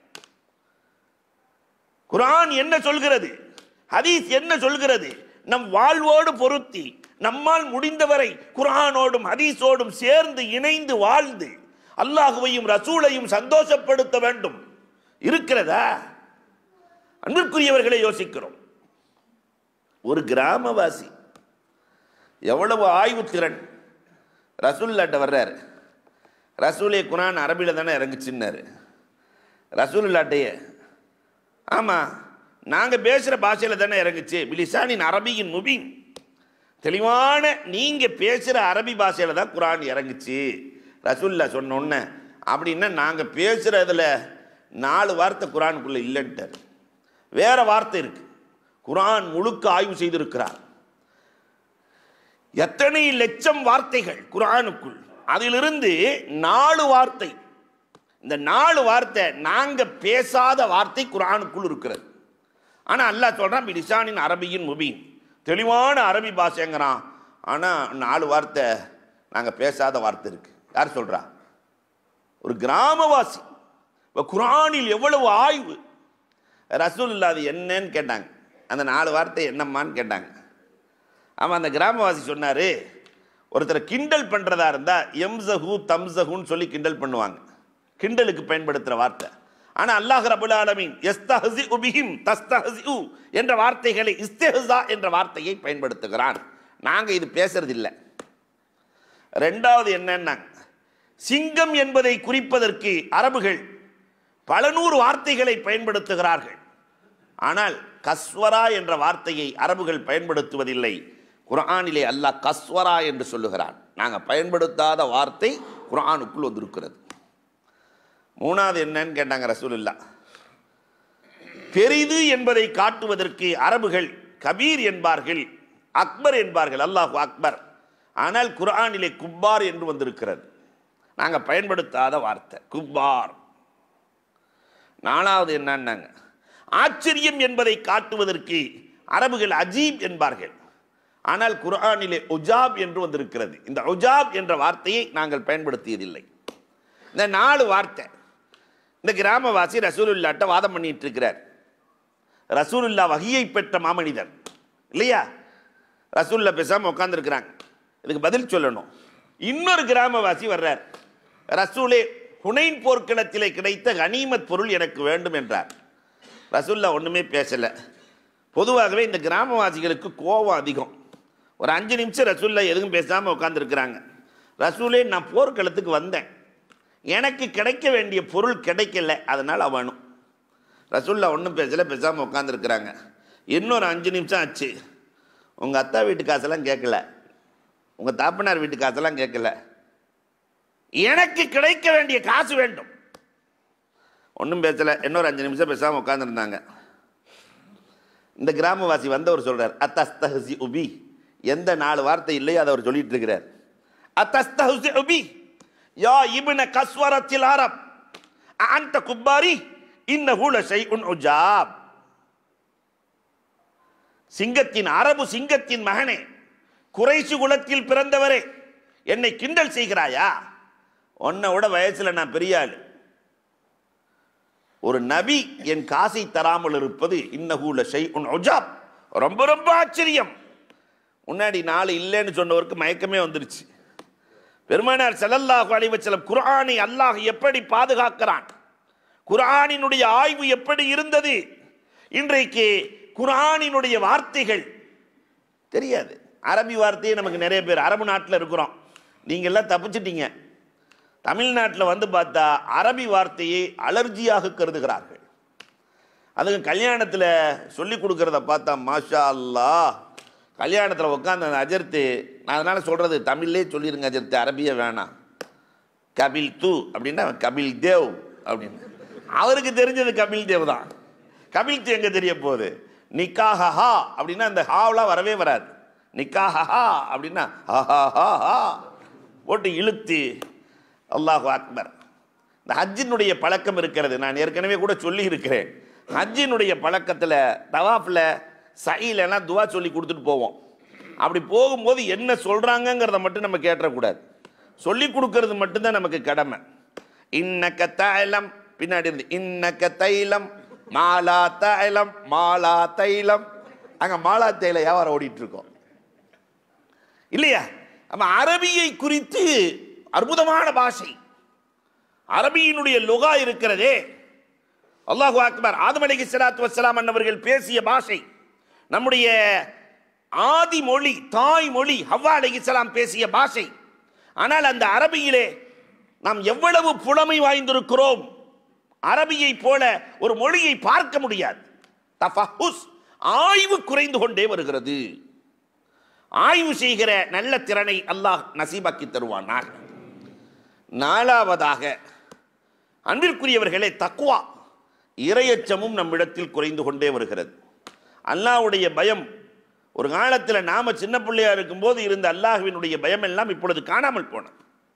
குர்ஆன் என்ன சொல்கிறது, ஹதீஸ் என்ன சொல்கிறது, நம் வாழ்வோடு பொருத்தி நம்மால் முடிந்தவரை குர்ஆனோடும் ஹதீஸோடும் சேர்ந்து இணைந்து வாழ்ந்து அல்லாஹுவையும் ரசூலையும் சந்தோஷப்படுத்த வேண்டும். இருக்கிறதா? அன்பிற்குரியவர்களை யோசிக்கிறோம். ஒரு கிராமவாசி எவ்வளவு ஆய்வு திறன். ரசூலுல்லாஹ்ட்ட வர்றாரு. ரசூலே குர்ஆன் அரபியில் தானே இறங்குச்சுன்னாரு. ரசூலுல்லாஹ்ட்டே, ஆமாம் நாங்கள் பேசுகிற பாஷையில் தானே இறங்குச்சு, பிலிசானின் அரபியின் முபீன், தெளிவான நீங்கள் பேசுகிற அரபி பாஷையில் தான் குர்ஆன் இறங்குச்சு. ரசூலுல்லாஹ் சொன்னோன்ன அப்படின்னா நாங்கள் பேசுகிறதுல நாலு வார்த்தை குர்ஆனுக்குள்ளே இல்லைன்ட்டார். வேற வார்த்தை இருக்கு. குர்ஆன் முழுக்க ஆய்வு செய்திருக்கிறார். எத்தனை லட்சம் வார்த்தைகள் குர்ஆனுக்குள், அதிலிருந்து நாலு வார்த்தை, இந்த நாலு வார்த்தை நாங்க பேசாத வார்த்தை குர்ஆனுக்குள் இருக்கிறது. ஆனா அல்லாஹ் சொல்றான் பிலிசானின் அரபியின் முபீன், தெளிவான அரபி பாஷைங்கிறான். ஆனா நாலு வார்த்தை நாங்க பேசாத வார்த்தை இருக்கு. யார் சொல்றா? ஒரு கிராமவாசி. இப்போ குர்ஆனில் எவ்வளவு ஆய்வு. ரசூலுல்லாஹ் அது என்னன்னு கேட்டாங்க. அந்த நாலு வார்த்தை என்னம்மான்னு கேட்டாங்க. அவன் அந்த கிராமவாசி சொன்னாரு, ஒருத்தரை கிண்டல் பண்றதா இருந்தா எம்சஹு தம்சஹுன்னு சொல்லி கிண்டல் பண்ணுவாங்க, கிண்டலுக்கு பயன்படுத்துற வார்த்தை. ஆனா அல்லாஹ் ரப்பல் ஆலமீன் யஸ்தஹ்ஸிஉ பிஹிம் தஸ்தஹ்ஸிஉ என்ற வார்த்தைகளை இஸ்திஹ்ஸா என்ற வார்த்தையை பயன்படுத்துகிறான். நாங்க இது பேசுறது இல்லை. ரெண்டாவது என்னன்னா, சிங்கம் என்பதை குறிப்பதற்கு அரபுகள் பல நூறு வார்த்தைகளை பயன்படுத்துகிறார்கள். ஆனால் கஸ்வரா என்ற வார்த்தையை அரபுகள் பயன்படுத்துவதில்லை. குர்ஆனிலே அல்லாஹ் கஸ்வரா என்று சொல்லுகிறான். நாங்கள் பயன்படுத்தாத வார்த்தை குர்ஆனுக்குள் வந்திருக்கிறது. மூணாவது என்னன்னு கேட்டாங்க ரசூலுல்லாஹ். பெரிது என்பதை காட்டுவதற்கு அரபுகள் கபீர் என்பார்கள், அக்பர் என்பார்கள், அல்லாஹு அக்பர். ஆனால் குர்ஆனிலே குப்பார் என்று வந்திருக்கிறது. நாங்கள் பயன்படுத்தாத வார்த்தை குப்பார். நாலாவது என்னன்னாங்க, ஆச்சரியம் என்பதை காட்டுவதற்கு அரபுகள் அஜீப் என்பார்கள். ஆனால் குர்ஆனிலே உஜாப் என்று வந்திருக்கிறது. இந்த உஜாப் என்ற வார்த்தையை நாங்கள் பயன்படுத்தியதில்லை. இந்த நாலு வார்த்தை இந்த கிராமவாசி ரசூலுல்லாஹ்ட்ட வாதம் பண்ணிட்டு இருக்கிறார். ரசூலுல்லாஹ் வஹியை பெற்ற மாமனிதர் இல்லையா? ரசூலுல்லாஹ் பேசாம உட்கார்ந்துருக்கிறாங்க. இதுக்கு பதில் சொல்லணும். இன்னொரு கிராமவாசி வர்றார். ரசூலே, ஹுனைன் போர்க்களத்திலே கிடைத்த கனிமத் பொருள் எனக்கு வேண்டும் என்றார். ரசூலுல்லாஹ் ஒன்றுமே பேசலை. பொதுவாகவே இந்த கிராமவாசிகளுக்கு கோபம் அதிகம். ஒரு அஞ்சு நிமிஷம் ரசூலுல்லாஹ் எதுவும் பேசாமல் உட்காந்துருக்கிறாங்க. ரசூலே, நான் போர்க்களத்துக்கு வந்தேன், எனக்கு கிடைக்க வேண்டிய பொருள் கிடைக்கல, அதனால் அவனும். ரசூலுல்லாஹ் ஒன்றும் பேசலை, பேசாமல் உட்காந்துருக்கிறாங்க. இன்னொரு அஞ்சு நிமிஷம் ஆச்சு. உங்கள் அத்தா வீட்டு காசெல்லாம் கேட்கல, உங்கள் தாப்பனார் வீட்டு காசெல்லாம் கேட்கல, எனக்கு கிடைக்க வேண்டிய காசு வேண்டும். ஒன்றும் பேசலை. இன்னொரு அஞ்சு நிமிஷம் பேசாமல் உட்காந்துருந்தாங்க. இந்த கிராமவாசி வந்தவர் சொல்கிறார், அத்தஸ்தஹ்ஸி உபி, எந்த நாலு வார்த்தை இல்லையோ அதை அவர் சொல்லிட்டு இருக்கிறார். அத்தஸ்தஹ்ஸி உபி யா இப்ன கஸ்வரத்தில் அரப் அன்த குப்பாரி இன்னஹு லஷைஉன் உஜாப். சிங்கத்தின் அரபு சிங்கத்தின் மகனே, குறைஷி குலத்தில் பிறந்தவரே, என்னை கிண்டல் செய்கிறாயா? உன்னை விட வயசுல நான் பெரிய ஆளு. ஒரு நபி என் காசை தராமல் இருப்பது இன்னஹு லஷைஉன் உஜாப், ரொம்ப ரொம்ப ஆச்சரியம். முன்னாடி நாலு இல்லைன்னு சொன்னவருக்கு மயக்கமே வந்துருச்சு. பெருமானார் ஸல்லல்லாஹு அலைஹி வஸல்லம் குர்ஆனை அல்லாஹ் எப்படி பாதுகாக்கிறான், குர்ஆனினுடைய ஆய்வு எப்படி இருந்தது. இன்றைக்கு குர்ஆனினுடைய வார்த்தைகள் தெரியாது. அரபி வார்த்தையே நமக்கு நிறைய பேர் அரபு நாட்டில் இருக்கிறோம். நீங்கள்லாம் தப்பிச்சிட்டீங்க. தமிழ்நாட்டில் வந்து பார்த்தா அரபி வார்த்தையை அலர்ஜியாக கருதுகிறார்கள். அதுக்கு கல்யாணத்தில் சொல்லி கொடுக்கறத பார்த்தா மாஷா அல்லாஹ், கல்யாணத்தில் உட்காந்து அந்த அஜர்த்து, நான் அதனால் சொல்கிறது தமிழ்லே சொல்லிடுங்க அஜர்த்து, அரபியை வேணாம். கபில் தூ அப்படின்னா கபில் தேவ் அப்படின்னு. அவருக்கு தெரிஞ்சது கபில் தேவ் தான். கபில் தூ எங்கே தெரிய போகுது? நிக்காஹா அப்படின்னா அந்த ஹாவெலாம் வரவே வராது. நிக்காஹா அப்படின்னா ஹா போட்டு இழுத்து. அல்லாஹு அக்பர். இந்த ஹஜ்ஜினுடைய பழக்கம் இருக்கிறது. நான் ஏற்கனவே கூட சொல்லி இருக்கிறேன். ஹஜ்ஜினுடைய பழக்கத்தில் தவாஃபில் சைலெல்லாம் துவா சொல்லி கொடுத்துட்டு போவோம். அப்படி போகும்போது என்ன சொல்கிறாங்கங்கிறத மட்டும் நம்ம கேட்டக்கூடாது. சொல்லி கொடுக்கறது மட்டும்தான் நமக்கு கடமை. இன்னக்க தைலம் பின்னாடி இருந்து இன்னக்க தைலம் மாலா தைலம் மாலா தைலம், அங்கே மாலா தைல வியாபாரம் ஓடிட்டு இருக்கோம் இல்லையா? நம்ம அரபியை குறித்து அற்புதமான பாஷை, அரபியினுடைய லுகா இருக்கிறதே. அல்லாஹு அக்பர். ஆதம் அலைஹிஸ்ஸலாத்து வஸ்ஸலாம் அன்னவர்கள் பேசிய பாஷை, நம்முடைய ஆதி மொழி, தாய் மொழி ஹவ்வா அலைஹிஸ்ஸலாம் பேசிய பாஷை. ஆனால் அந்த அரபியிலே நாம் எவ்வளவு புலமை வாய்ந்திருக்கிறோம். அரபியை போல ஒரு மொழியை பார்க்க முடியாது. தஃபஹுஸ், ஆய்வு குறைந்து கொண்டே வருகிறது. ஆய்வு செய்கிற நல்ல திறனை அல்லாஹ் நசீபாக்கி தருவானாக. நாலாவதாக அன்பிற்குரியவர்களே, தக்வா, இறையச்சமும் நம்மிடத்தில் குறைந்து கொண்டே வருகிறது. அல்லாஹ்வுடைய பயம், ஒரு காலத்தில் நாம சின்ன பிள்ளையா இருக்கும்போது இருந்த அல்லாஹ்வினுடைய பயம் எல்லாம் இப்பொழுது காணாமல் போனது.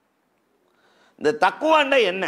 இந்த தக்வான்னா என்ன?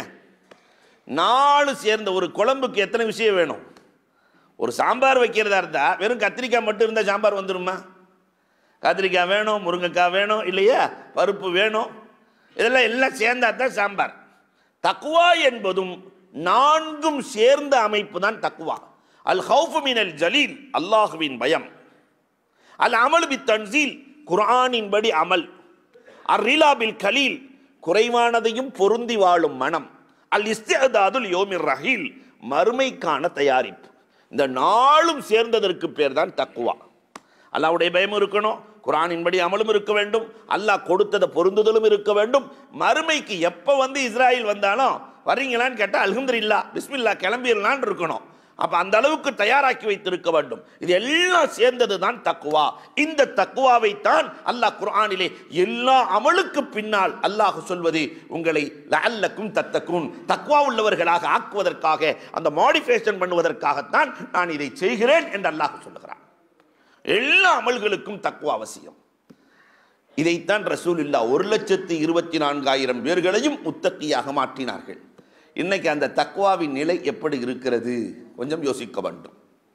நாலு சேர்ந்த ஒரு குழம்புக்கு எத்தனை விஷயம் வேணும்? ஒரு சாம்பார் வைக்கிறதா இருந்தா வெறும் கத்திரிக்காய் மட்டும் இருந்தால் சாம்பார் வந்துடுமா? கத்திரிக்காய் வேணும், முருங்கைக்காய் வேணும் இல்லையா, பருப்பு வேணும், இதெல்லாம் எல்லாம் சேர்ந்தா தான் சாம்பார். தக்வா என்பதும் நான்கும் சேர்ந்த அமைப்பு தான் தக்வா. அல் ஹவுஃபு மினல் ஜலீல், அல்லாஹுவின் பயம். அல் அமல் பி தன்சீல், குர்ஆனின் படி அமல். அர் ரிலா பில் கலீல், குறைவானதையும் பொருந்தி வாழும் மனம். அல் இஸ்திஅதாதுல் யௌமிர் ரஹீல், மறுமைக்கான தயாரிப்பு. இந்த நாளும் சேர்ந்ததற்கு பேர் தான் தக்வா. அல்லாஹ்வுடைய பயமும் இருக்கணும், குர்ஆனின்படி அமலும் இருக்க வேண்டும், அல்லாஹ் கொடுத்ததை பொருந்துதலும் இருக்க வேண்டும். மறுமைக்கு எப்போ வந்து இஸ்ராயேல் வந்தாலும் வர்றீங்களான்னு கேட்டால் அல்ஹம்துலில்லாஹ் பிஸ்மில்லா கிளம்பிடலான்னு இருக்கணும். அப்ப அந்த அளவுக்கு தயாராக்கி வைத்திருக்க வேண்டும். இது எல்லாம் சேர்ந்தது தான் தக்வா. இந்த தக்வாவை தான் அல்லாஹ் குர்ஆனிலே எல்லா அமலுக்கு பின்னால் அல்லாஹ் சொல்வது உங்களை லஅல்லக்கும் தத்தக்கூன், தக்வா உள்ளவர்களாக ஆக்குவதற்காக, அந்த மாடிஃபிகேஷன் பண்ணுவதற்காகத்தான் நான் இதை செய்கிறேன் என்று அல்லாஹ் சொல்லுகிறான். எல்லா அமல்களுக்கும் தக்வா அவசியம். இதைத்தான் ரசூலுல்லாஹ் ஒரு லட்சத்தி இருபத்தி நான்காயிரம் பேர்களையும் முத்தக்கியாக மாற்றினார்கள். இன்னைக்கு அந்த தக்வாவின் நிலை எப்படி இருக்கிறது கொஞ்சம் யோசிக்க வேண்டும்.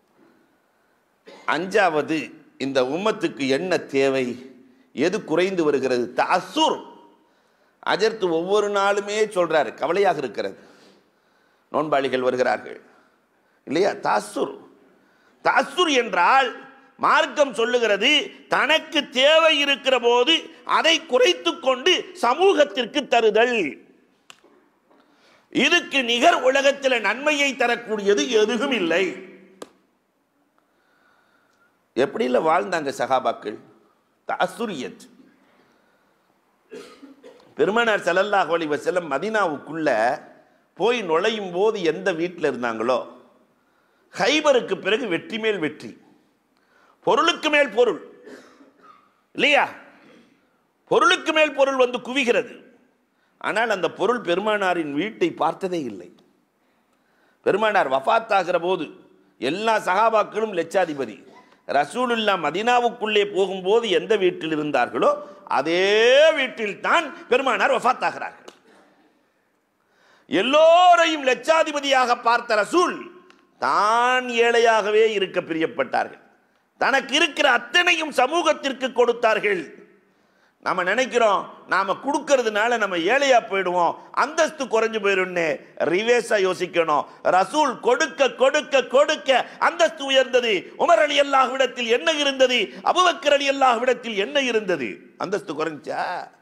அஞ்சாவது, இந்த உம்மத்துக்கு என்ன தேவை, எது குறைந்து வருகிறது? தஅஸ்ஸுர். அஜர்த்து ஒவ்வொரு நாளுமே சொல்றாரு, கவலையாக இருக்கிறது. நோன்பாளிகள் வருகிறார்கள் இல்லையா? தஅஸ்ஸுர். தஅஸ்ஸுர் என்றால் மார்க்கம் சொல்லுகிறது, தனக்கு தேவை இருக்கிற போது அதை குறைத்து கொண்டு சமூகத்திற்கு தருதல். இதுக்கு நிகர் உலகத்தில் நன்மையை தரக்கூடியது எதுவும் இல்லை. எப்படி இல்ல வாழ்ந்தாங்க சஹாபாக்கள்? தஅஸ்ஸுரியத். பெருமானார் ஸல்லல்லாஹு அலைஹி வஸல்லம் மதீனாவுக்குள்ள போய் நுழையும் போது எந்த வீட்டில் இருந்தாங்களோ, ஹைபருக்கு பிறகு வெற்றி மேல் வெற்றி, பொருளுக்கு மேல் பொருள் இல்லையா? பொருளுக்கு மேல் பொருள் வந்து குவிகிறது. ஆனால் அந்த பொருள் பெருமானாரின் வீட்டை பார்த்ததே இல்லை. பெருமானார் வஃபாத் ஆகிற போது எல்லா சஹாபாக்களும் லட்சாதிபதி. ரசூலுல்லாஹ் மதீனாவுக்குள்ளே போகும்போது எந்த வீட்டில் இருந்தார்களோ அதே வீட்டில் தான் பெருமானார் வஃபாத் ஆகிறார்கள். எல்லோரையும் லட்சாதிபதியாக பார்த்த ரசூல் தான் ஏழையாகவே இருக்க பிரியப்பட்டார்கள். தனக்கு இருக்கிற அத்தனையும் சமூகத்திற்கு கொடுத்தார்கள். நாம நினைக்கிறோம் நாம கொடுக்கிறதுனால நம்ம ஏழையா போயிடுவோம், அந்தஸ்து குறைஞ்சு போயிடும்னு. ரிவேர்ஸா யோசிக்கணும். ரசூல் கொடுக்க கொடுக்க கொடுக்க அந்தஸ்து உயர்ந்தது. உமர் ரலியல்லாஹு விடத்தில் என்ன இருந்தது, அபூபக்கர் ரலியல்லாஹு விடத்தில் என்ன இருந்தது? அந்தஸ்து குறைஞ்சா?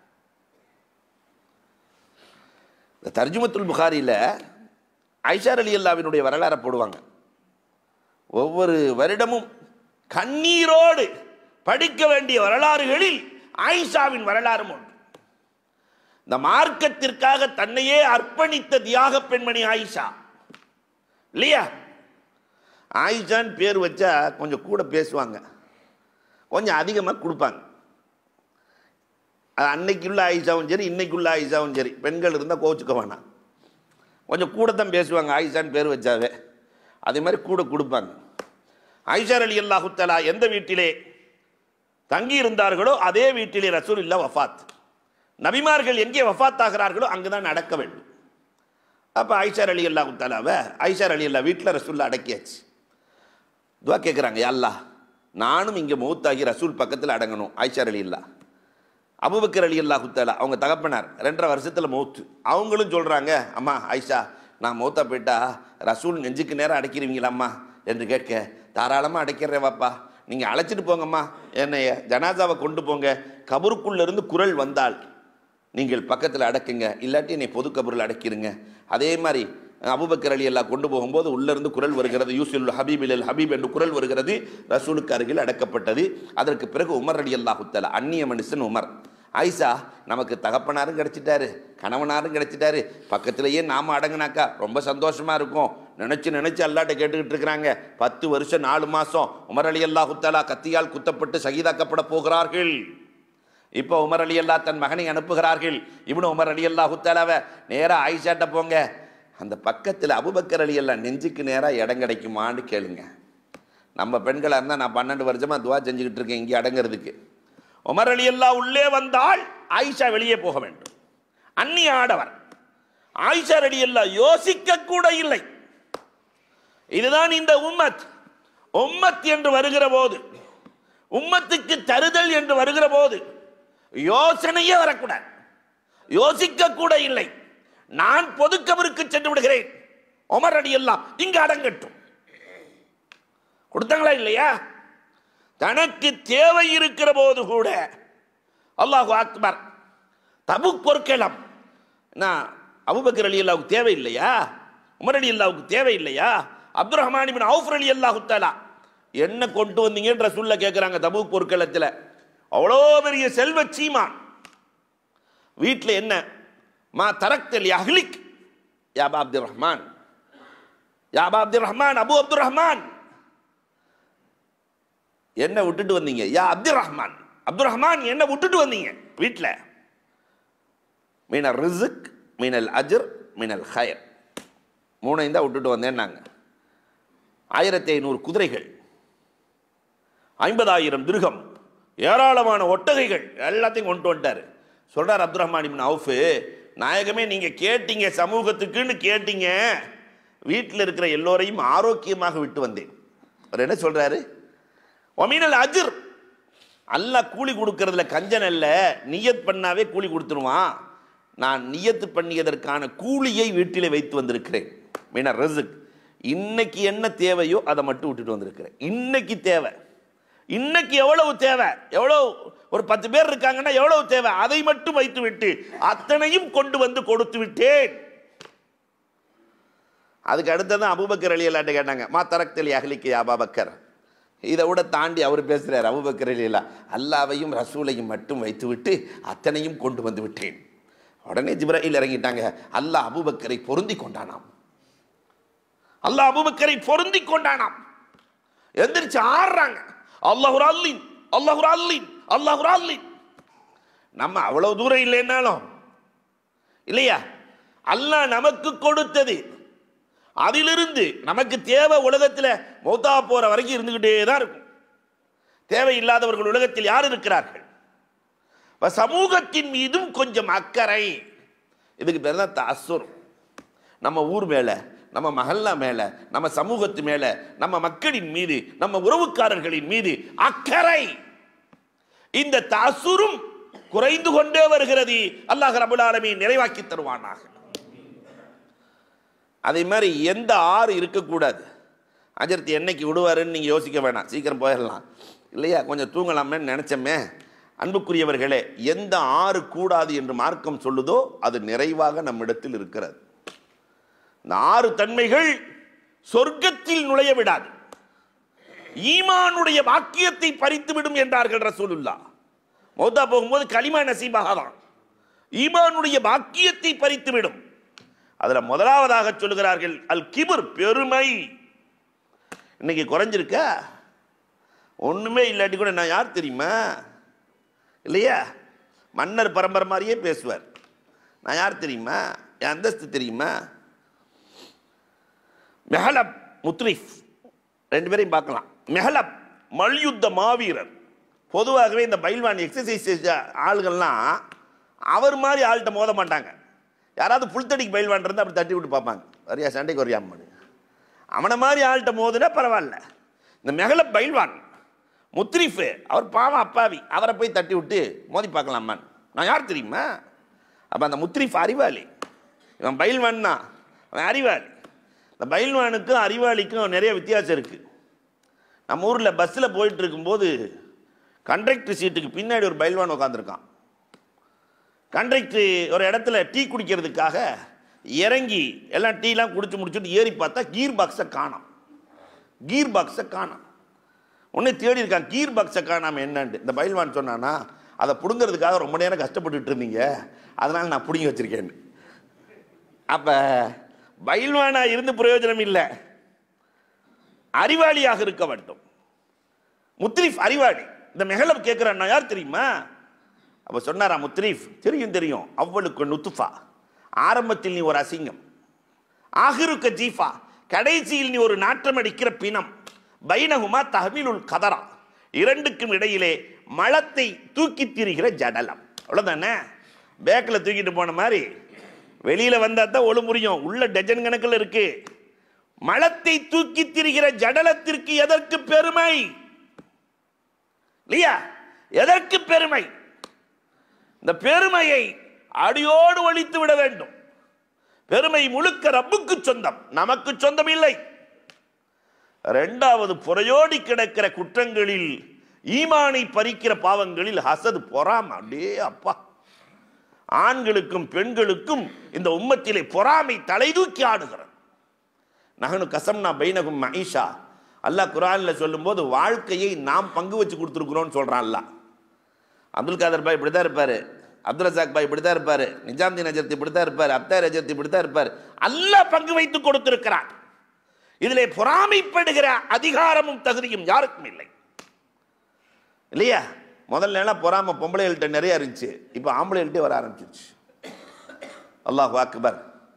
தர்ஜுமத்துல் புகாரில ஆயிஷா ரலியல்லாஹுவினுடைய வரலாறை போடுவாங்க. ஒவ்வொரு வருடமும் கண்ணீரோடு படிக்க வேண்டிய வரலாறுகளில் ஆயிஷாவின் வரலாறு உண்டு. இந்த மார்க்கத்திற்காக தன்னையே அர்ப்பணித்த தியாக பெண்மணி ஆயிஷா இல்லையா? ஆயிஷான்னு பேர் வச்சா கொஞ்சம் கூட பேசுவாங்க, கொஞ்சம் அதிகமாக கொடுப்பாங்க. அன்னைக்குள்ள ஆயிஷாவும் சரி, இன்னைக்குள்ள ஆயிஷாவும் சரி, பெண்கள் இருந்தால் கோச்சுக்க வேணாம், கொஞ்சம் கூட தான் பேசுவாங்க. ஆயிஷான்னு பேர் வச்சாவே அதே மாதிரி கூட கொடுப்பாங்க. ஆயிஷா ரலியல்லாஹு தஆலா எந்த வீட்டிலே தங்கி இருந்தார்களோ அதே வீட்டிலே ரசூலுல்லாஹ் வஃபாத். நபிமார்கள் எங்கே வஃபாத் ஆகிறார்களோ அங்குதான் அடக்க வேண்டும். அப்போ ஆயிஷா ரலியல்லாஹு தஆலாவை ஆயிஷா ரலியல்லாஹு வீட்டில் ரசூலுல்லாஹ் அடக்கியாச்சு. துவா கேட்குறாங்க, யா அல்லாஹ் நானும் இங்கே மௌத்தாகி ரசூல் பக்கத்தில் அடங்கணும். ஆயிஷா ரலியல்லாஹு. அபூபக்கர் ரலியல்லாஹு தஆலா அவங்க தகப்பனார் ரெண்டரை வருஷத்தில் மௌத்து. அவங்களும் சொல்கிறாங்க, அம்மா ஆயிஷா நான் மௌத்தா போயிட்டா ரசூல் நெஞ்சுக்கு நேரம் அடைக்கிறீங்களாம்மா என்று கேட்க, தாராளமாக அடைக்கிறேன் வாப்பா, நீங்கள் அழைச்சிட்டு போங்கம்மா, என்னைய ஜனாசாவை கொண்டு போங்க, கபருக்குள்ளேருந்து குரல் வந்தால் நீங்கள் பக்கத்தில் அடக்குங்க, இல்லாட்டி என்னை பொது கபரில் அடக்கிடுங்க. அதே மாதிரி அபூபக்கர் ரலியல்லாஹு கொண்டு போகும்போது உள்ளிருந்து குரல் வருகிறது, யூசுல் ஹபீப் இல் ஹபீப் என்று குரல் வருகிறது. ரசூலுக்கு அருகில் அடக்கப்பட்டது. அதற்கு பிறகு உமர் ரலியல்லாஹு தஆலா, அந்நிய மனுஷன் உமர். ஆயிஷா நமக்கு தகப்பனாரும் கிடைச்சிட்டாரு, கணவனாரும் கிடைச்சிட்டாரு, பக்கத்திலேயே நாம அடங்கினாக்கா ரொம்ப சந்தோஷமா இருக்கும். நினைச்சு நினைச்சு அல்லாட்ட கேட்டுக்கிட்டு இருக்கிறாங்க. பத்து வருஷம் நாலு மாசம் உமர் ரலியல்லாஹு தஆலா கத்தியால் குத்தப்பட்டு ஷஹீதாக்கப்பட போகிறார்கள். இப்போ உமர் ரலியல்லாஹு தன் மகனை அனுப்புகிறார்கள். இப்னு உமர் ரலியல்லாஹு தஆலாவை நேரா ஆயிஷாட்ட போங்க, அந்த பக்கத்தில் அபூபக்கர் ரலியல்லாஹு நெஞ்சுக்கு நேராக இடம் கிடைக்குமான்னு கேளுங்க. நம்ம பெண்களாக இருந்தால் நான் பன்னெண்டு வருஷமா துவா செஞ்சுக்கிட்டு இருக்கேன் இங்கே அடங்கிறதுக்கு. உமர் ரலியல்லாஹு உள்ளே வந்தால் ஆயிஷா வெளியே போக வேண்டும். அந்நிய ஆடவர். ஆயிஷா ரலியல்லாஹு யோசிக்க கூட இல்லை. இதுதான் இந்த உம்மத். உம்மத் என்று வருகிற போது, உம்மத்துக்கு தருதல் என்று வருகிற போது யோசனையே வரக்கூடாது, யோசிக்க கூட இல்லை. நான் பொதுக்கபருக்கு சென்று விடுகிறேன், உமர் ரலியல்லாஹு இங்கு அடங்கட்டும். கொடுத்தாங்களா இல்லையா? தனக்கு தேவை இருக்கிற போது கூட அல்லாஹு அக்பர் தபுக் பொற்களம். நான் அபூபக்கர் ரலியல்லாஹுக்கு தேவை இல்லையா? உமர் ரலியல்லாஹுக்கு தேவை இல்லையா? அப்துல் ரஹ்மான் இப்னு அவுஃப் ரலியல்லாஹு தஆலா என்ன கொண்டு வந்தீங்கன்ற சொல்ல கேட்குறாங்க தபுக் பொற்களத்தில். அவ்வளோ பெரிய செல்வ சீமான் வீட்டில் என்ன மா தரக்தல் அஹ்லிக் யா அப்துல் ரஹ்மான், யா அபா அப்துல் ரஹ்மான், அபு அப்துல் ரஹ்மான் என்ன விட்டுட்டு வந்தீங்க? யா அப்துல் ரஹ்மான், அப்துல் ரஹ்மான் என்ன விட்டுட்டு வந்தீங்க வீட்டில்? மீனல் ரிஸ்க், மீனல் அஜர், மீனல் ஹயர், மூணையும் தான் விட்டுட்டு வந்தேன்னாங்க. ஆயிரத்தி ஐநூறு குதிரைகள், ஐம்பதாயிரம் திருகம், ஏராளமான ஒட்டகைகள் எல்லாத்தையும் கொண்டு வந்துட்டார். சொல்றார் அப்துல் ரஹ்மான் இப்னு அவுஃப், நாயகமே நீங்க கேட்டீங்க, சமூகத்துக்குன்னு கேட்டீங்க, வீட்டில் இருக்கிற எல்லோரையும் ஆரோக்கியமாக விட்டு வந்தேன். அவர் என்ன சொல்றாரு? ஒமீனல் அஜர், அல்லாஹ் கூலி கொடுக்கறதுல கஞ்சன் அல்ல, நியத் பண்ணாவே கூலி கொடுத்துருவான். நான் நியத்து பண்ணியதற்கான கூலியை வீட்டிலே வைத்து வந்திருக்கிறேன். மீனா ரிஸ்க், இன்னைக்கு என்ன தேவையோ அதை மட்டும் விட்டுட்டு வந்திருக்கிறேன். இன்னைக்கு தேவை, இன்னைக்கு எவ்வளவு தேவை, எவ்வளவு ஒரு பத்து பேர் இருக்காங்கன்னா எவ்வளவு தேவை, அதை மட்டும் வைத்து விட்டு அத்தனையும் கொண்டு வந்து கொடுத்து விட்டேன். அதுக்கு அடுத்ததான் அபூபக்கர் ரலியல்லாஹு கேட்டாங்க, மா தரக்தலி அஹ்லிக யா அபூபக்கர். இதை விட தாண்டி அவர் பேசுறார், அபூபக்கர் ரலியல்லாஹு, அல்லாஹ்வையும் ரசூலையும் மட்டும் வைத்து விட்டு அத்தனையும் கொண்டு வந்து விட்டேன். உடனே ஜிப்ரீல் இறங்கிட்டாங்க. அல்லாஹ் அபூபக்கரை பொருந்தி கொண்டானாம், அல்லாஹ் அபூபக்கரை பொருந்தி கொண்டானாம். எந்திரிச்சு ஆடுறாங்க, அல்லாஹு அல்லின், அல்லாஹு அல்லின், அல்லாஹு அல்லின். நம்ம அவ்வளவு தூரம் இல்லைன்னாலும் இல்லையா, அல்லாஹ் நமக்கு கொடுத்தது, அதிலிருந்து நமக்கு தேவை உலகத்தில் மௌத்தா போற வரைக்கும் இருந்துகிட்டே தான் இருக்கும். தேவையில்லாதவர்கள் உலகத்தில் யார் இருக்கிறார்கள்? சமூகத்தின் மீதும் கொஞ்சம் அக்கறை. இதுக்கு பேர் தான் தஅஸ்ஸுர். நம்ம ஊர் மேல, நம்ம மஹல்லா மேல, நம்ம சமூகத்து மேல, நம்ம மக்களின் மீது, நம்ம உறவுக்காரர்களின் மீது அக்கறை. இந்த தஅஸ்ஸுரும் குறைந்து கொண்டே வருகிறது. அல்லாஹ் ரப்பல் ஆலமீன் நிறைவாக்கி தருவானாக. அதே மாதிரி எந்த ஆறு இருக்கக்கூடாது. அஜர்த்தி என்னைக்கு விடுவாருன்னு நீங்கள் யோசிக்க வேணாம், சீக்கிரம் போயிடலாம் இல்லையா, கொஞ்சம் தூங்கலாமேன்னு நினச்சோமே. அன்புக்குரியவர்களே, எந்த ஆறு கூடாது என்று மார்க்கம் சொல்லுதோ அது நிறைவாக நம்மிடத்தில் இருக்கிறது. இந்த ஆறு தன்மைகள் சொர்க்கத்தில் நுழைய விடாது, ஈமானுடைய பாக்கியத்தை பறித்துவிடும் என்றார்கள் ரசூலுல்லாஹ். மௌத்தா போகும்போது கலிமா நசீபாகலாம், ஈமானுடைய பாக்கியத்தை பறித்துவிடும். அதில் முதலாவதாக சொல்லுகிறார்கள் அல் கிபர், பெருமை. இன்னைக்கு குறைஞ்சிருக்க, ஒன்றுமே இல்லாட்டி கூட நான் யார் தெரியுமா இல்லையா, மன்னர் பரம்பரை மாதிரியே பேசுவார். நான் யார் தெரியுமா, என் அந்தஸ்து தெரியுமா. மெஹலப், முத்ரிஃப், ரெண்டு பேரையும் பார்க்கலாம். மெஹலப் மல்யுத்த மாவீரர். பொதுவாகவே இந்த பைல்வான் எக்ஸசைஸ் ஆளுகள்லாம் அவர் மாதிரி ஆள்கிட்ட மோத மாட்டாங்க. யாராவது புல்தடிக்கு பயில்வான் இருந்தால் அப்படி தட்டி விட்டு பார்ப்பாங்க, வரியா சண்டைக்கு வரியாமனு. அவனை மாதிரி ஆள்கிட்ட மோதுனா பரவாயில்ல. இந்த மெஹல பயில்வான் முத்ரிஃபு, அவர் பாவம் அப்பாவி, அவரை போய் தட்டி விட்டு மோதி பார்க்கலாமான். நான் யார் தெரியுமா. அப்போ அந்த முத்ரிஃப் அறிவாளி, இவன் பயில்வான் தான், அவன் அறிவாளி. இந்த பயில்வானுக்கும் அறிவாளிக்கும் நிறைய வித்தியாசம் இருக்குது. நம்ம ஊரில் பஸ்ஸில் போயிட்டு இருக்கும்போது கண்டக்டர் சீட்டுக்கு பின்னாடி ஒரு பயில்வான் உட்காந்துருக்கான். கண்டக்டர் ஒரு இடத்துல டீ குடிக்கிறதுக்காக இறங்கி எல்லாம் டீலாம் குடிச்சு முடிச்சுட்டு ஏறி பார்த்தா கீர் பாக்ஸை காணோம். கீர் பாக்ஸை காணோம். உடனே தேடி இருக்கான், கீர் பாக்ஸை காணாமல் என்னன்ட்டு. இந்த பயில்வான் சொன்னானா, அதை பிடுங்கிறதுக்காக ரொம்ப நேரம் கஷ்டப்பட்டுட்டு இருந்தீங்க, அதனால் நான் பிடுங்கி வச்சிருக்கேன்னு. அப்போ பயில்வானாக இருந்து பிரயோஜனம் இல்லை, அறிவாளியாக இருக்க வேண்டும். முத்ரிஃப் அறிவாளி. இந்த மெஹலப் கேட்குறான், நான் யார் தெரியுமா. அப்போ சொன்னாரா முத்ரிஃப், தெரியும் தெரியும், அவ்வளுக்கு நுத்துஃபா, ஆரம்பத்தில் நீ ஒரு அசிங்கம், ஆகிருக்க ஜீஃபா, கடைசியில் நீ ஒரு நாற்றம் அடிக்கிற பிணம், பைனகுமா தஹ்மீலுல் கதரா, இரண்டுக்கும் இடையிலே மலத்தை தூக்கி திரிகிற ஜடலம். அவ்வளோதானே, பேக்கில் தூக்கிட்டு போன மாதிரி வெளியில் வந்தால் தான் ஒழு முறியும், உள்ள டஜன் கணக்கில் இருக்கு. மலத்தை தூக்கி திரிகிற ஜடலத்திற்கு எதற்கு பெருமை இல்லையா, எதற்கு பெருமை. இந்த பெருமையை அடியோடு ஒழித்து விட வேண்டும். பெருமை முழுக்க ரப்புக்கு சொந்தம், நமக்கு சொந்தம் இல்லை. இரண்டாவது, புறையோடி கிடக்கிற குற்றங்களில், ஈமானை பறிக்கிற பாவங்களில் ஹசது, பொறாமை. அப்படியே அப்பா, ஆண்களுக்கும் பெண்களுக்கும் இந்த உம்மத்திலே பொறாமை தலைதூக்கி ஆடுகிறது. நஹனு கசம்னா பைனகும் மஈஷா, அல்லாஹ் குர்ஆன்ல சொல்லும்போது வாழ்க்கையை நாம் பங்கு வச்சு கொடுத்துருக்குறோம்னு சொல்றான் அல்லாஹ். அப்துல் காதர் பாய் இப்படி தான் இருப்பார், அப்துல் ரசாக் பாய் இப்படி தான் இருப்பார், நிஜாம்தீன் அஜர்த்தி இப்படி தான் இருப்பார், அப்தார் அஜர்த்தி இப்படி தான் இருப்பார். அல்லாஹ் பங்கு வைத்து கொடுத்திருக்கிறான். இதிலே பொறாமைப்படுகிற அதிகாரமும் தகுதியும் யாருக்கும் இல்லை. இல்லையா? முதல்ல எல்லாம் பொறாம பொம்பளைகள்கிட்ட நிறைய இருந்துச்சு, இப்போ ஆம்பளைகள்கிட்டே வர ஆரம்பிச்சிருச்சு. அல்லாஹ் அக்பர்.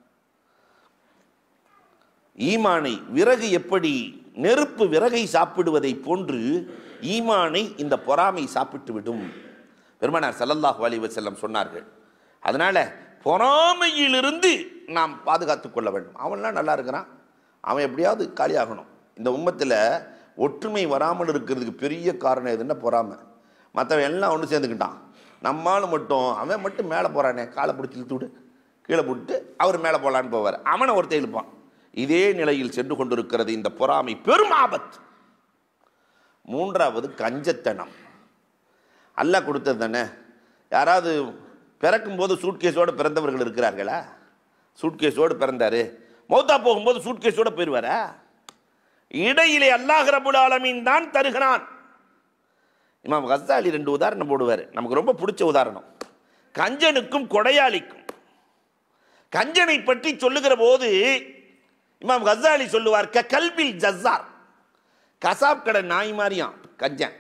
ஈமானை விறகு எப்படி நெருப்பு விறகை சாப்பிடுவதை போன்று ஈமானை இந்த பொறாமை சாப்பிட்டு விடும் பெருமானார் ஸல்லல்லாஹு அலைஹி வஸல்லம் சொன்னார்கள். அதனால பொறாமையிலிருந்து நாம் பாதுகாத்துக் கொள்ள வேண்டும். அவன்லாம் நல்லா இருக்கிறான், அவன் எப்படியாவது காலியாகணும். இந்த உம்மத்தில் ஒற்றுமை வராமல் இருக்கிறதுக்கு பெரிய காரணம் எதுன்னா பொறாமை. மற்றவன் எல்லாம் ஒன்று சேர்ந்துக்கிட்டான், நம்மால் மட்டும் அவன் மட்டும் மேலே போகிறானே, காலை பிடிச்சி இழுத்து விட்டு கீழே போட்டு அவர் மேலே போகலான்னு போவார், அவனை ஒருத்தர் இழுப்பான். இதே நிலையில் சென்று கொண்டிருக்கிறது இந்த பொறாமை, பெரும் ஆபத்து. மூன்றாவது கஞ்சத்தனம். அல்லாஹ் கொடுத்தது தானே. யாராவது பிறக்கும் போது சூட்கேஸோடு பிறந்தவர்கள் இருக்கிறார்களா? சூட்கேஸோடு பிறந்தாரு, மௌத்தா போகும்போது சூட்கேஸோடு போயிடுவாரா? இடையிலே அல்லாஹ் ரப்புல் ஆலமீன் தான் தருகிறான். இமாம் கஸ்ஸாலி ரெண்டு உதாரணம் போடுவார், நமக்கு ரொம்ப பிடிச்ச உதாரணம். கஞ்சனுக்கும் கொடையாளிக்கும். கஞ்சனை பற்றி சொல்லுகிற போது இமாம் கஸ்ஸாலி சொல்லுவார், க கல்பில் ஜஸ்ஸார், கசாப் கடை நாய் மாதிரியான் கஞ்சன்.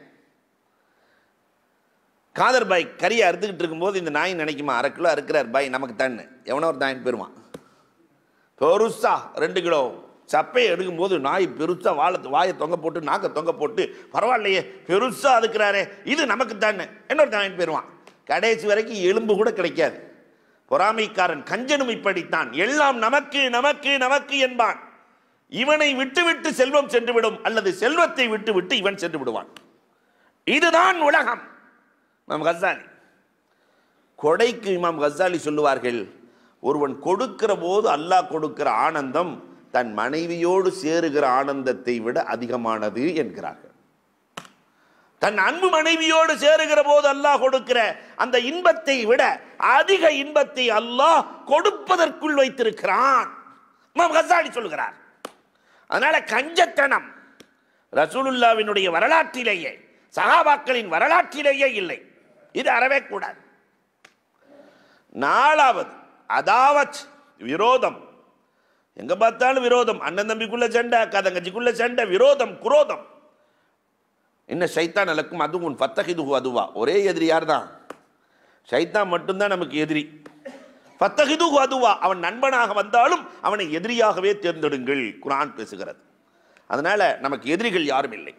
காதர் பாய் கறியை அறுத்துக்கிட்டு இருக்கும்போது இந்த நாய் நினைக்குமா, அரை கிலோ அறுக்கிறார் பாய் நமக்கு தண்ணு, எவனோ ஒரு நாயின் பெருமான் பெருசா ரெண்டு கிலோ சப்பையை எடுக்கும்போது நாய் பெருசா வாழை வாயை தொங்க போட்டு நாக்க தொங்க போட்டு, பரவாயில்லையே பெருசா அதுக்கிறாரே இது நமக்கு தானே, இன்னொரு நாயின் பெருவான். கடைசி வரைக்கும் எலும்பு கூட கிடைக்காது. பொறாமைக்காரன் கஞ்சனும் இப்படித்தான், எல்லாம் நமக்கு நமக்கு நமக்கு என்பான். இவனை விட்டுவிட்டு செல்வம் சென்றுவிடும், அல்லது செல்வத்தை விட்டு விட்டு இவன் சென்று விடுவான். இதுதான் உலகம். இமாம் கஸ்ஸாலி கொடைக்கு இமாம் கஸ்ஸாலி சொல்லுவார்கள், ஒருவன் கொடுக்கிற போது அல்லாஹ் கொடுக்கிற ஆனந்தம் தன் மனைவியோடு சேருகிற ஆனந்தத்தை விட அதிகமானது என்கிறார்கள். தன் அன்பு மனைவியோடு சேருகிற போது அல்லாஹ் கொடுக்கிற அந்த இன்பத்தை விட அதிக இன்பத்தை அல்லாஹ் கொடுப்பதற்குள் வைத்திருக்கிறான் இமாம் கஸ்ஸாலி சொல்லுகிறார். அதனால கஞ்சத்தனம் ரசூலுல்லாஹ்வினுடைய வரலாற்றிலேயே, சஹாபாக்களின் வரலாற்றிலேயே இல்லை. இது அறவே கூடாது. நாலாவது அதாவத், விரோதம். எங்க பார்த்தாலும் விரோதம். அண்ணன் தம்பிக்குள்ள சண்டை, அக்கா தங்கச்சிக்குள்ள சண்டை, விரோதம், குரோதம். என்ன ஷைத்தான் அலக்கும் அதுவும் ஃபத்தஹிதுஹு அதுவா. ஒரே எதிரி யார் தான்? ஷைத்தான் மட்டும்தான் நமக்கு எதிரி. ஃபத்தஹிதுஹு அதுவா, அவன் நண்பனாக வந்தாலும் அவனை எதிரியாகவே தேர்ந்தெடுங்கள், குர்ஆன் பேசுகிறது. அதனால நமக்கு எதிரிகள் யாரும் இல்லை.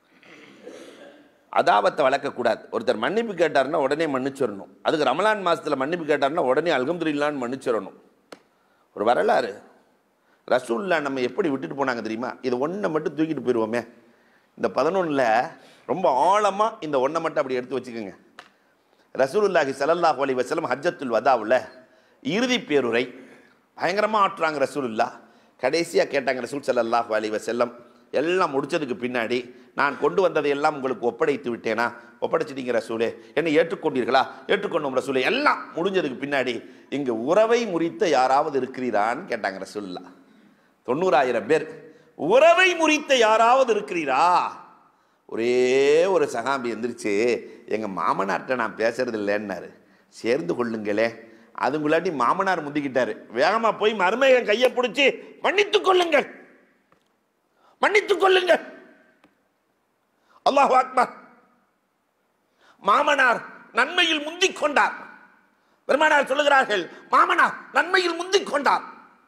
அதாவத்தை வளர்க்கக்கூடாது. ஒருத்தர் மன்னிப்பு கேட்டார்னா உடனே மன்னிச்சிடணும். அதுக்கு ரமலான் மாதத்தில் மன்னிப்பு கேட்டார்னா உடனே அல்ஹம்துலில்லாஹ்னு மன்னிச்சிடணும். ஒரு வரலாறு, ரசூலுல்லாஹ் நம்ம எப்படி விட்டுட்டு போனாங்க தெரியுமா? இது ஒன்றை மட்டும் தூக்கிட்டு போயிடுவோமே. இந்த பதினொன்றில் ரொம்ப ஆழமாக இந்த ஒன்றை மட்டும் அப்படி எடுத்து வச்சுக்கோங்க. ரசூலுல்லாஹி ஸல்லல்லாஹு அலைஹி வஸல்லம் ஹஜ்ஜத்துல் வதாவுல இறுதி பேருரை பயங்கரமாக ஆற்றுறாங்க ரசூலுல்லாஹ். கடைசியாக கேட்டாங்க ரசூல் ஸல்லல்லாஹு அலைஹி வஸல்லம், எல்லாம் முடிச்சதுக்கு பின்னாடி, நான் கொண்டு வந்ததை எல்லாம் உங்களுக்கு ஒப்படைத்து விட்டேனா? ஒப்படைச்சிட்டீங்க ரசூலே. என்னை ஏற்றுக்கொண்டீர்களா? ஏற்றுக்கொண்டோம் ரசூலே. எல்லாம் முடிஞ்சதுக்கு பின்னாடி இங்கு உறவை முறித்த யாராவது இருக்கிறீரான்னு கேட்டாங்க ரசூலுல்லாஹ். தொண்ணூறாயிரம் பேர். உறவை முறித்த யாராவது இருக்கிறீரா? ஒரே ஒரு சகாபி எந்திரிச்சு, எங்கள் மாமனார்கிட்ட நான் பேசுறது இல்லைன்னாரு. சேர்ந்து கொள்ளுங்களே. அதுங்குள்ளாட்டி மாமனார் முந்திக்கிட்டாரு. வேகமாக போய் மருமகன் கையை பிடிச்சி மன்னித்துக் கொள்ளுங்கள், மன்னித்துக் கொள்ளுங்கள். அல்லாஹு அக்பர். மாமனார் நன்மையில் முந்திக் கொண்டார். பெருமானார் சொல்லுகிறார்கள், மாமனார் நன்மையில் முந்திக் கொண்டார்.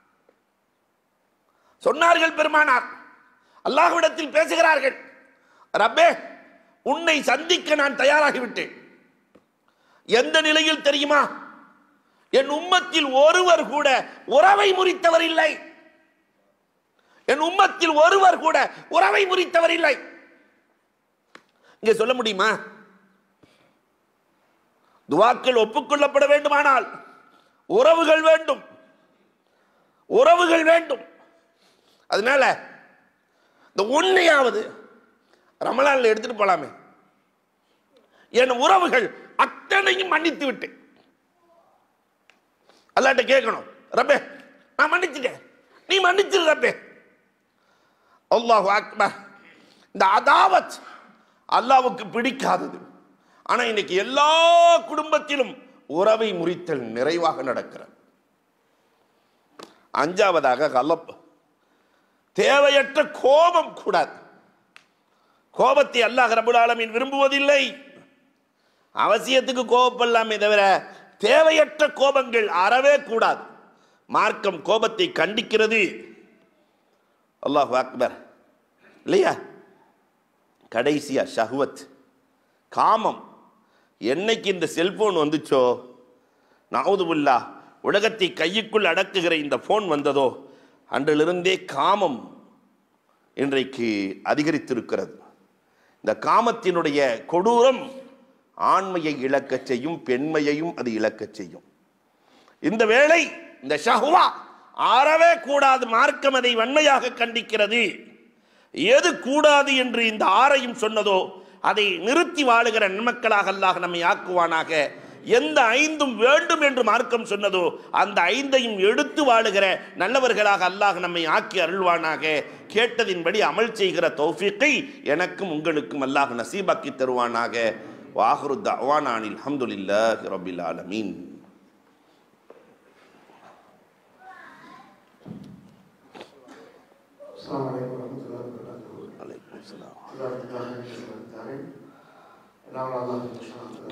சொன்னார்கள் பெருமானார், அல்லாஹ்விடத்தில் பேசுகிறார்கள், ரப்பே உன்னை சந்திக்க நான் தயாராகிவிட்டேன். எந்த நிலையில் தெரியுமா? என் உம்மத்தில் ஒருவர் கூட உறவை முறித்தவர் இல்லை. என் உம்மத்தில் ஒருவர் கூட உறவை முறித்தவர் இல்லை. இங்கே சொல்ல முடியுமா? துவாக்கள் ஒப்புக்கொள்ளப்பட வேண்டுமானால் உறவுகள் வேண்டும், உறவுகள் வேண்டும். அதனால இந்த ஒன்னையாவது ரமலான்ல எடுத்துட்டு போலாமே. என் உறவுகள் அத்தனையும் மன்னித்து விட்டேன். அல்லாஹ்ட்ட கேட்கணும், ரப்பே நான் மன்னிச்சுட்டேன், நீ மன்னிச்சிரு ரப்பே. அல்லாஹு அக்பர். இந்த அதாவத் அல்லாஹ்வுக்கு பிடிக்காதது. ஆனா இன்னைக்கு எல்லா குடும்பத்திலும் உறவை முறித்தல் நிறைவாக நடக்கிறது. அஞ்சாவதாக கலப். தேவையற்ற கோபம் கூடாது. கோபத்தை அல்லாஹ் ரப்பல் ஆலமீன் விரும்புவதில்லை. அவசியத்துக்கு கோபப்படலாமே தவிர தேவையற்ற கோபங்கள் அறவே கூடாது. மார்க்கம் கோபத்தை கண்டிக்கிறது. அல்லாஹு அக்பர் இல்லையா? கடைசியா ஷஹ்வத், காமம். என்னைக்கு இந்த செல்போன் வந்துச்சோ, நவுதுபில்லா, உலகத்தை கையுக்குள் அடக்குகிற இந்த போன் வந்ததோ அன்றிலிருந்தே காமம் இன்றைக்கு அதிகரித்திருக்கிறது. இந்த காமத்தினுடைய கொடூரம் ஆண்மையை இழக்கச் செய்யும், பெண்மையையும் அது இழக்கச் செய்யும். இந்த வேளை இந்த ஷஹ்வா ஆறவே கூடாது. மார்க்கம் அதை வன்மையாக கண்டிக்கிறது. எது கூடாது என்று இந்த ஆறையும் சொன்னதோ அதை நிறுத்தி வாழுகிற நன்மக்களாக அல்லாஹ் நம்மை ஆக்குவானாக. எந்த ஐந்தும் வேண்டும் என்று மார்க்கம் சொன்னதோ அந்த ஐந்தையும் எடுத்து வாழுகிற நல்லவர்களாக அல்லாஹ் நம்மை ஆக்கி அருள்வானாக. கேட்டதின்படி அமல் செய்கிற தௌஃபீக்கை எனக்கும் உங்களுக்கும் அல்லாஹ் நசீபாக்கி தருவானாக. வாஹிரு தஅவானா அனில் ஹம்துலில்லாஹி ரப்பில் ஆலமீன். السلام عليكم ورحمة الله وبركاته. وعليكم السلام. الله تعالى يسلمك. لا ولا الله إن شاء الله.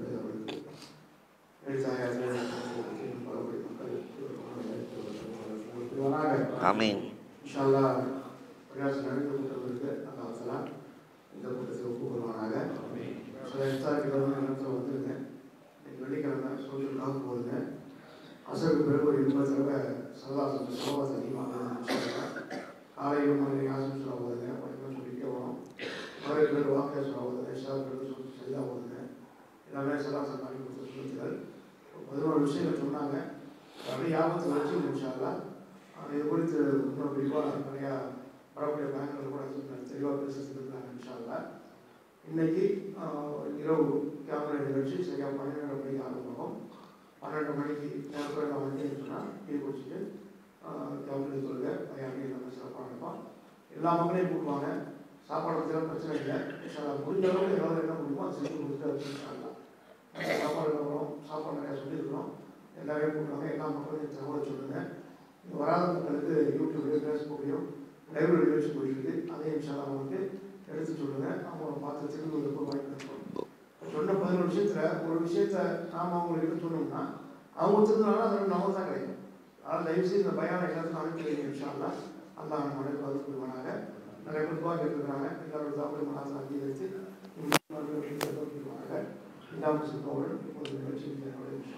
ஆமீன். إن شاء الله. பிரயாச நடந்து கொண்டிருக்கு. அல்லாஹ் தஆலா இந்த கூட்டத்தை ஒப்புக்கொள்வானாக. ஆமீன். சில இஃப்தாருக்கு வந்து வந்துருங்க. வெள்ளிக்கிழமை சோஷியல் காக்கு போகுதுங்க. அசருக்கு பிறகு ஒரு இருபது தடவை சல்லாசம் சோவாஸ் அதிகமாக காலையில் மணி ஆசம் சொல்ல போகுதுங்க. படிக்கணும்னு சொல்லிட்டே வரும். மழை பேர் வாக்கிய சொல்ல போகுது. ஷா பேர் சொல்லி சரியாக போகுதுங்க. எல்லாமே சல்லாசம் பண்ணி கொடுத்து சொல்லுங்கள். பதினோரு விஷயங்கள் சொன்னாங்க. அப்படியே ஞாபகத்தில் வச்சு முடிச்சாங்களா இது குறித்து இன்னும் குறிப்பாக நிறையா வரக்கூடிய பேங்கில் கூட தெளிவாக பேசிட்டு இருக்காங்க. இன்ஷால்லா இன்னைக்கு இரவு கேமரா நிகழ்ச்சி சரியாக பன்னிரெண்டு மணிக்கு ஆரம்பமாகும். பன்னெண்டு மணிக்கு நேரத்தில் நான் வந்து சொன்னால் டீ குடிச்சிட்டு கேமரா சொல்லுங்க பையன் நம்ம சிறப்பாக இருப்போம். எல்லா மக்களையும் கூப்பிடுவாங்க. சாப்பாடு பற்றிலாம் பிரச்சனை இல்லை. முடிஞ்ச அளவுக்கு எதாவது என்ன முடியுமோ அதை செஞ்சு கொடுத்துட்டு இன்ஷால்லா சாப்பாடு வரும். சாப்பாடு நிறையா சொல்லியிருக்கிறோம். எல்லாரையும் கூப்பிடுவாங்க. எல்லா மக்களையும் தகவல் சொல்லுங்கள். இங்கே வராத மக்களுக்கு யூடியூப்லேயும் ஃபேஸ்புக்லேயும் லைப்ரரி நிகழ்ச்சி போயிருக்கு. அதையும் இன்ஷால்லா அவங்களுக்கு எடுத்து சொல்லுங்கள். அவங்க பார்த்து திரும்ப எப்போ வாய்ப்பு சொன்ன பதினொரு விஷயத்தில் ஒரு விஷயத்த நாம் அவங்களுக்கு எடுத்து சொன்னோம்னா அவங்க திருந்தாலும் அது நம்ம தான் கிடைக்கும். அதனால் தயவுசெய்து இந்த பயானை எல்லாத்துக்கும் அனுப்பி வைங்க. இன்ஷால்லா அல்லா நம்ம மனைவி வந்து கொள்வானாங்க. நிறைய பேர் துவா கேட்டுருக்கிறாங்க. எல்லாரோட தாப்படி மனத்தை அங்கீகரித்து வாங்க. இல்லாமல் சித்தோடு ஒரு நிகழ்ச்சி விஷயம்.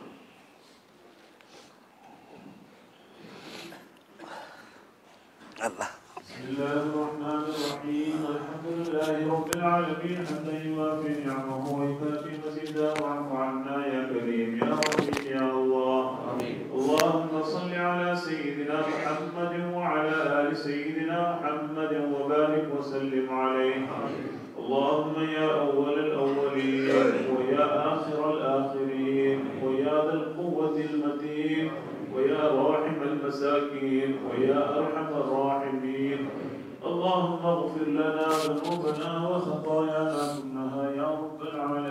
الله. بسم الله الرحمن الرحيم. الحمد لله رب العالمين حمدا يوافي نعمه ويكافي مزيدا. واعف عنا يا كريم يا رفيق يا الله. آمين. اللهم صل على سيدنا محمد وعلى آل سيدنا محمد وبارك وسلم عليه. آمين. اللهم يا أول الأولين ويا آخر الآخرين ويا ذا القوة المتين ويا راحم المساكين ويا أرحم الراحمين. اللهم اغفر لنا ذنوبنا وخطايانا كلها يا رب العالمين.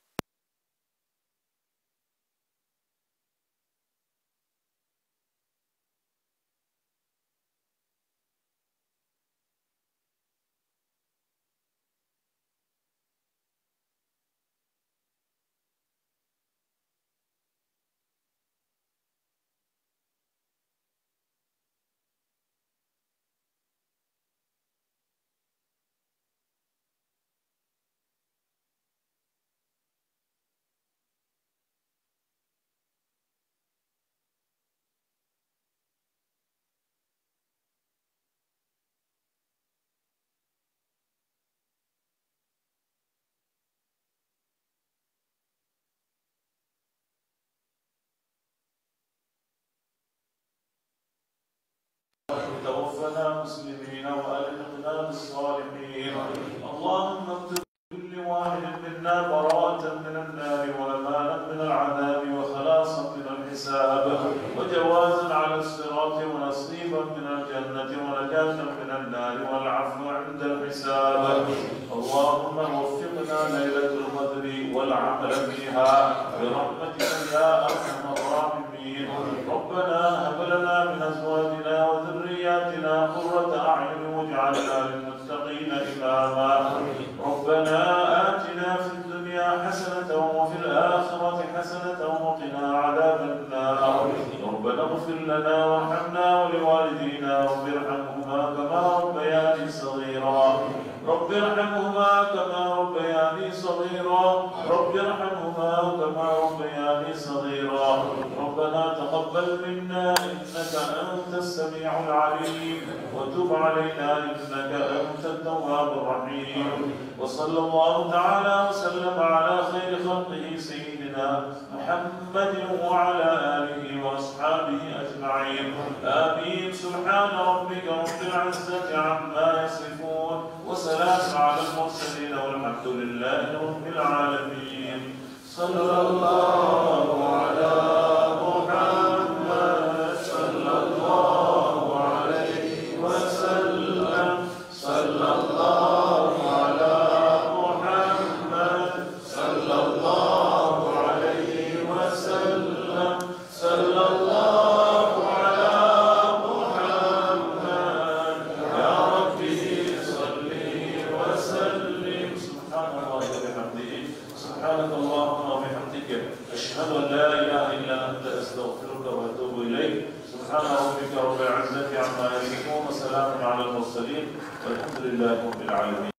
توفنا مسلمين وألحقنا بالصالحين. اللهم اكتب لكل واحد منا براءة من النار وأمانا من العذاب وخلاصا من الحساب وجوازا على الصراط ونصيبا من الجنة ونجاة من النار والعفو عند الحساب. اللهم وفقنا ليلة القدر والعمل فيها برحمتك يا أرحم الراحمين. ربنا هب لنا من أزواجنا وذرياتنا قرة أعين اغفر لنا وارحمنا ولوالدينا رب ارحمهما كما ربياني صغيرا رب ارحمهما كما ربياني صغيرا رب ارحمهما كما ربياني صغيرا ربنا تقبل منا إنك أنت السميع العليم وتب علينا إنك أنت التواب الرحيم وصلى الله تعالى وسلم على خير خلقه سيدنا محمد وعلى آله وأصحابه أجمعين آمين. سبحان ربك رب العزة عما يصفون وسلام على المرسلين والحمد لله رب العالمين. صلى الله على محمد صلى الله عليه وسلم صلى الله على محمد صلى الله عليه وسلم صلى الله على محمد يا ربي صل وسلم. سبحان الله وبحمده سبحانك اللهم وبحمدك أشهد أن لا إله إلا أنت أستغفرك وأتوب إليك. سبحان ربك رب العزة عما يصفون وسلام على المرسلين والحمد لله رب العالمين.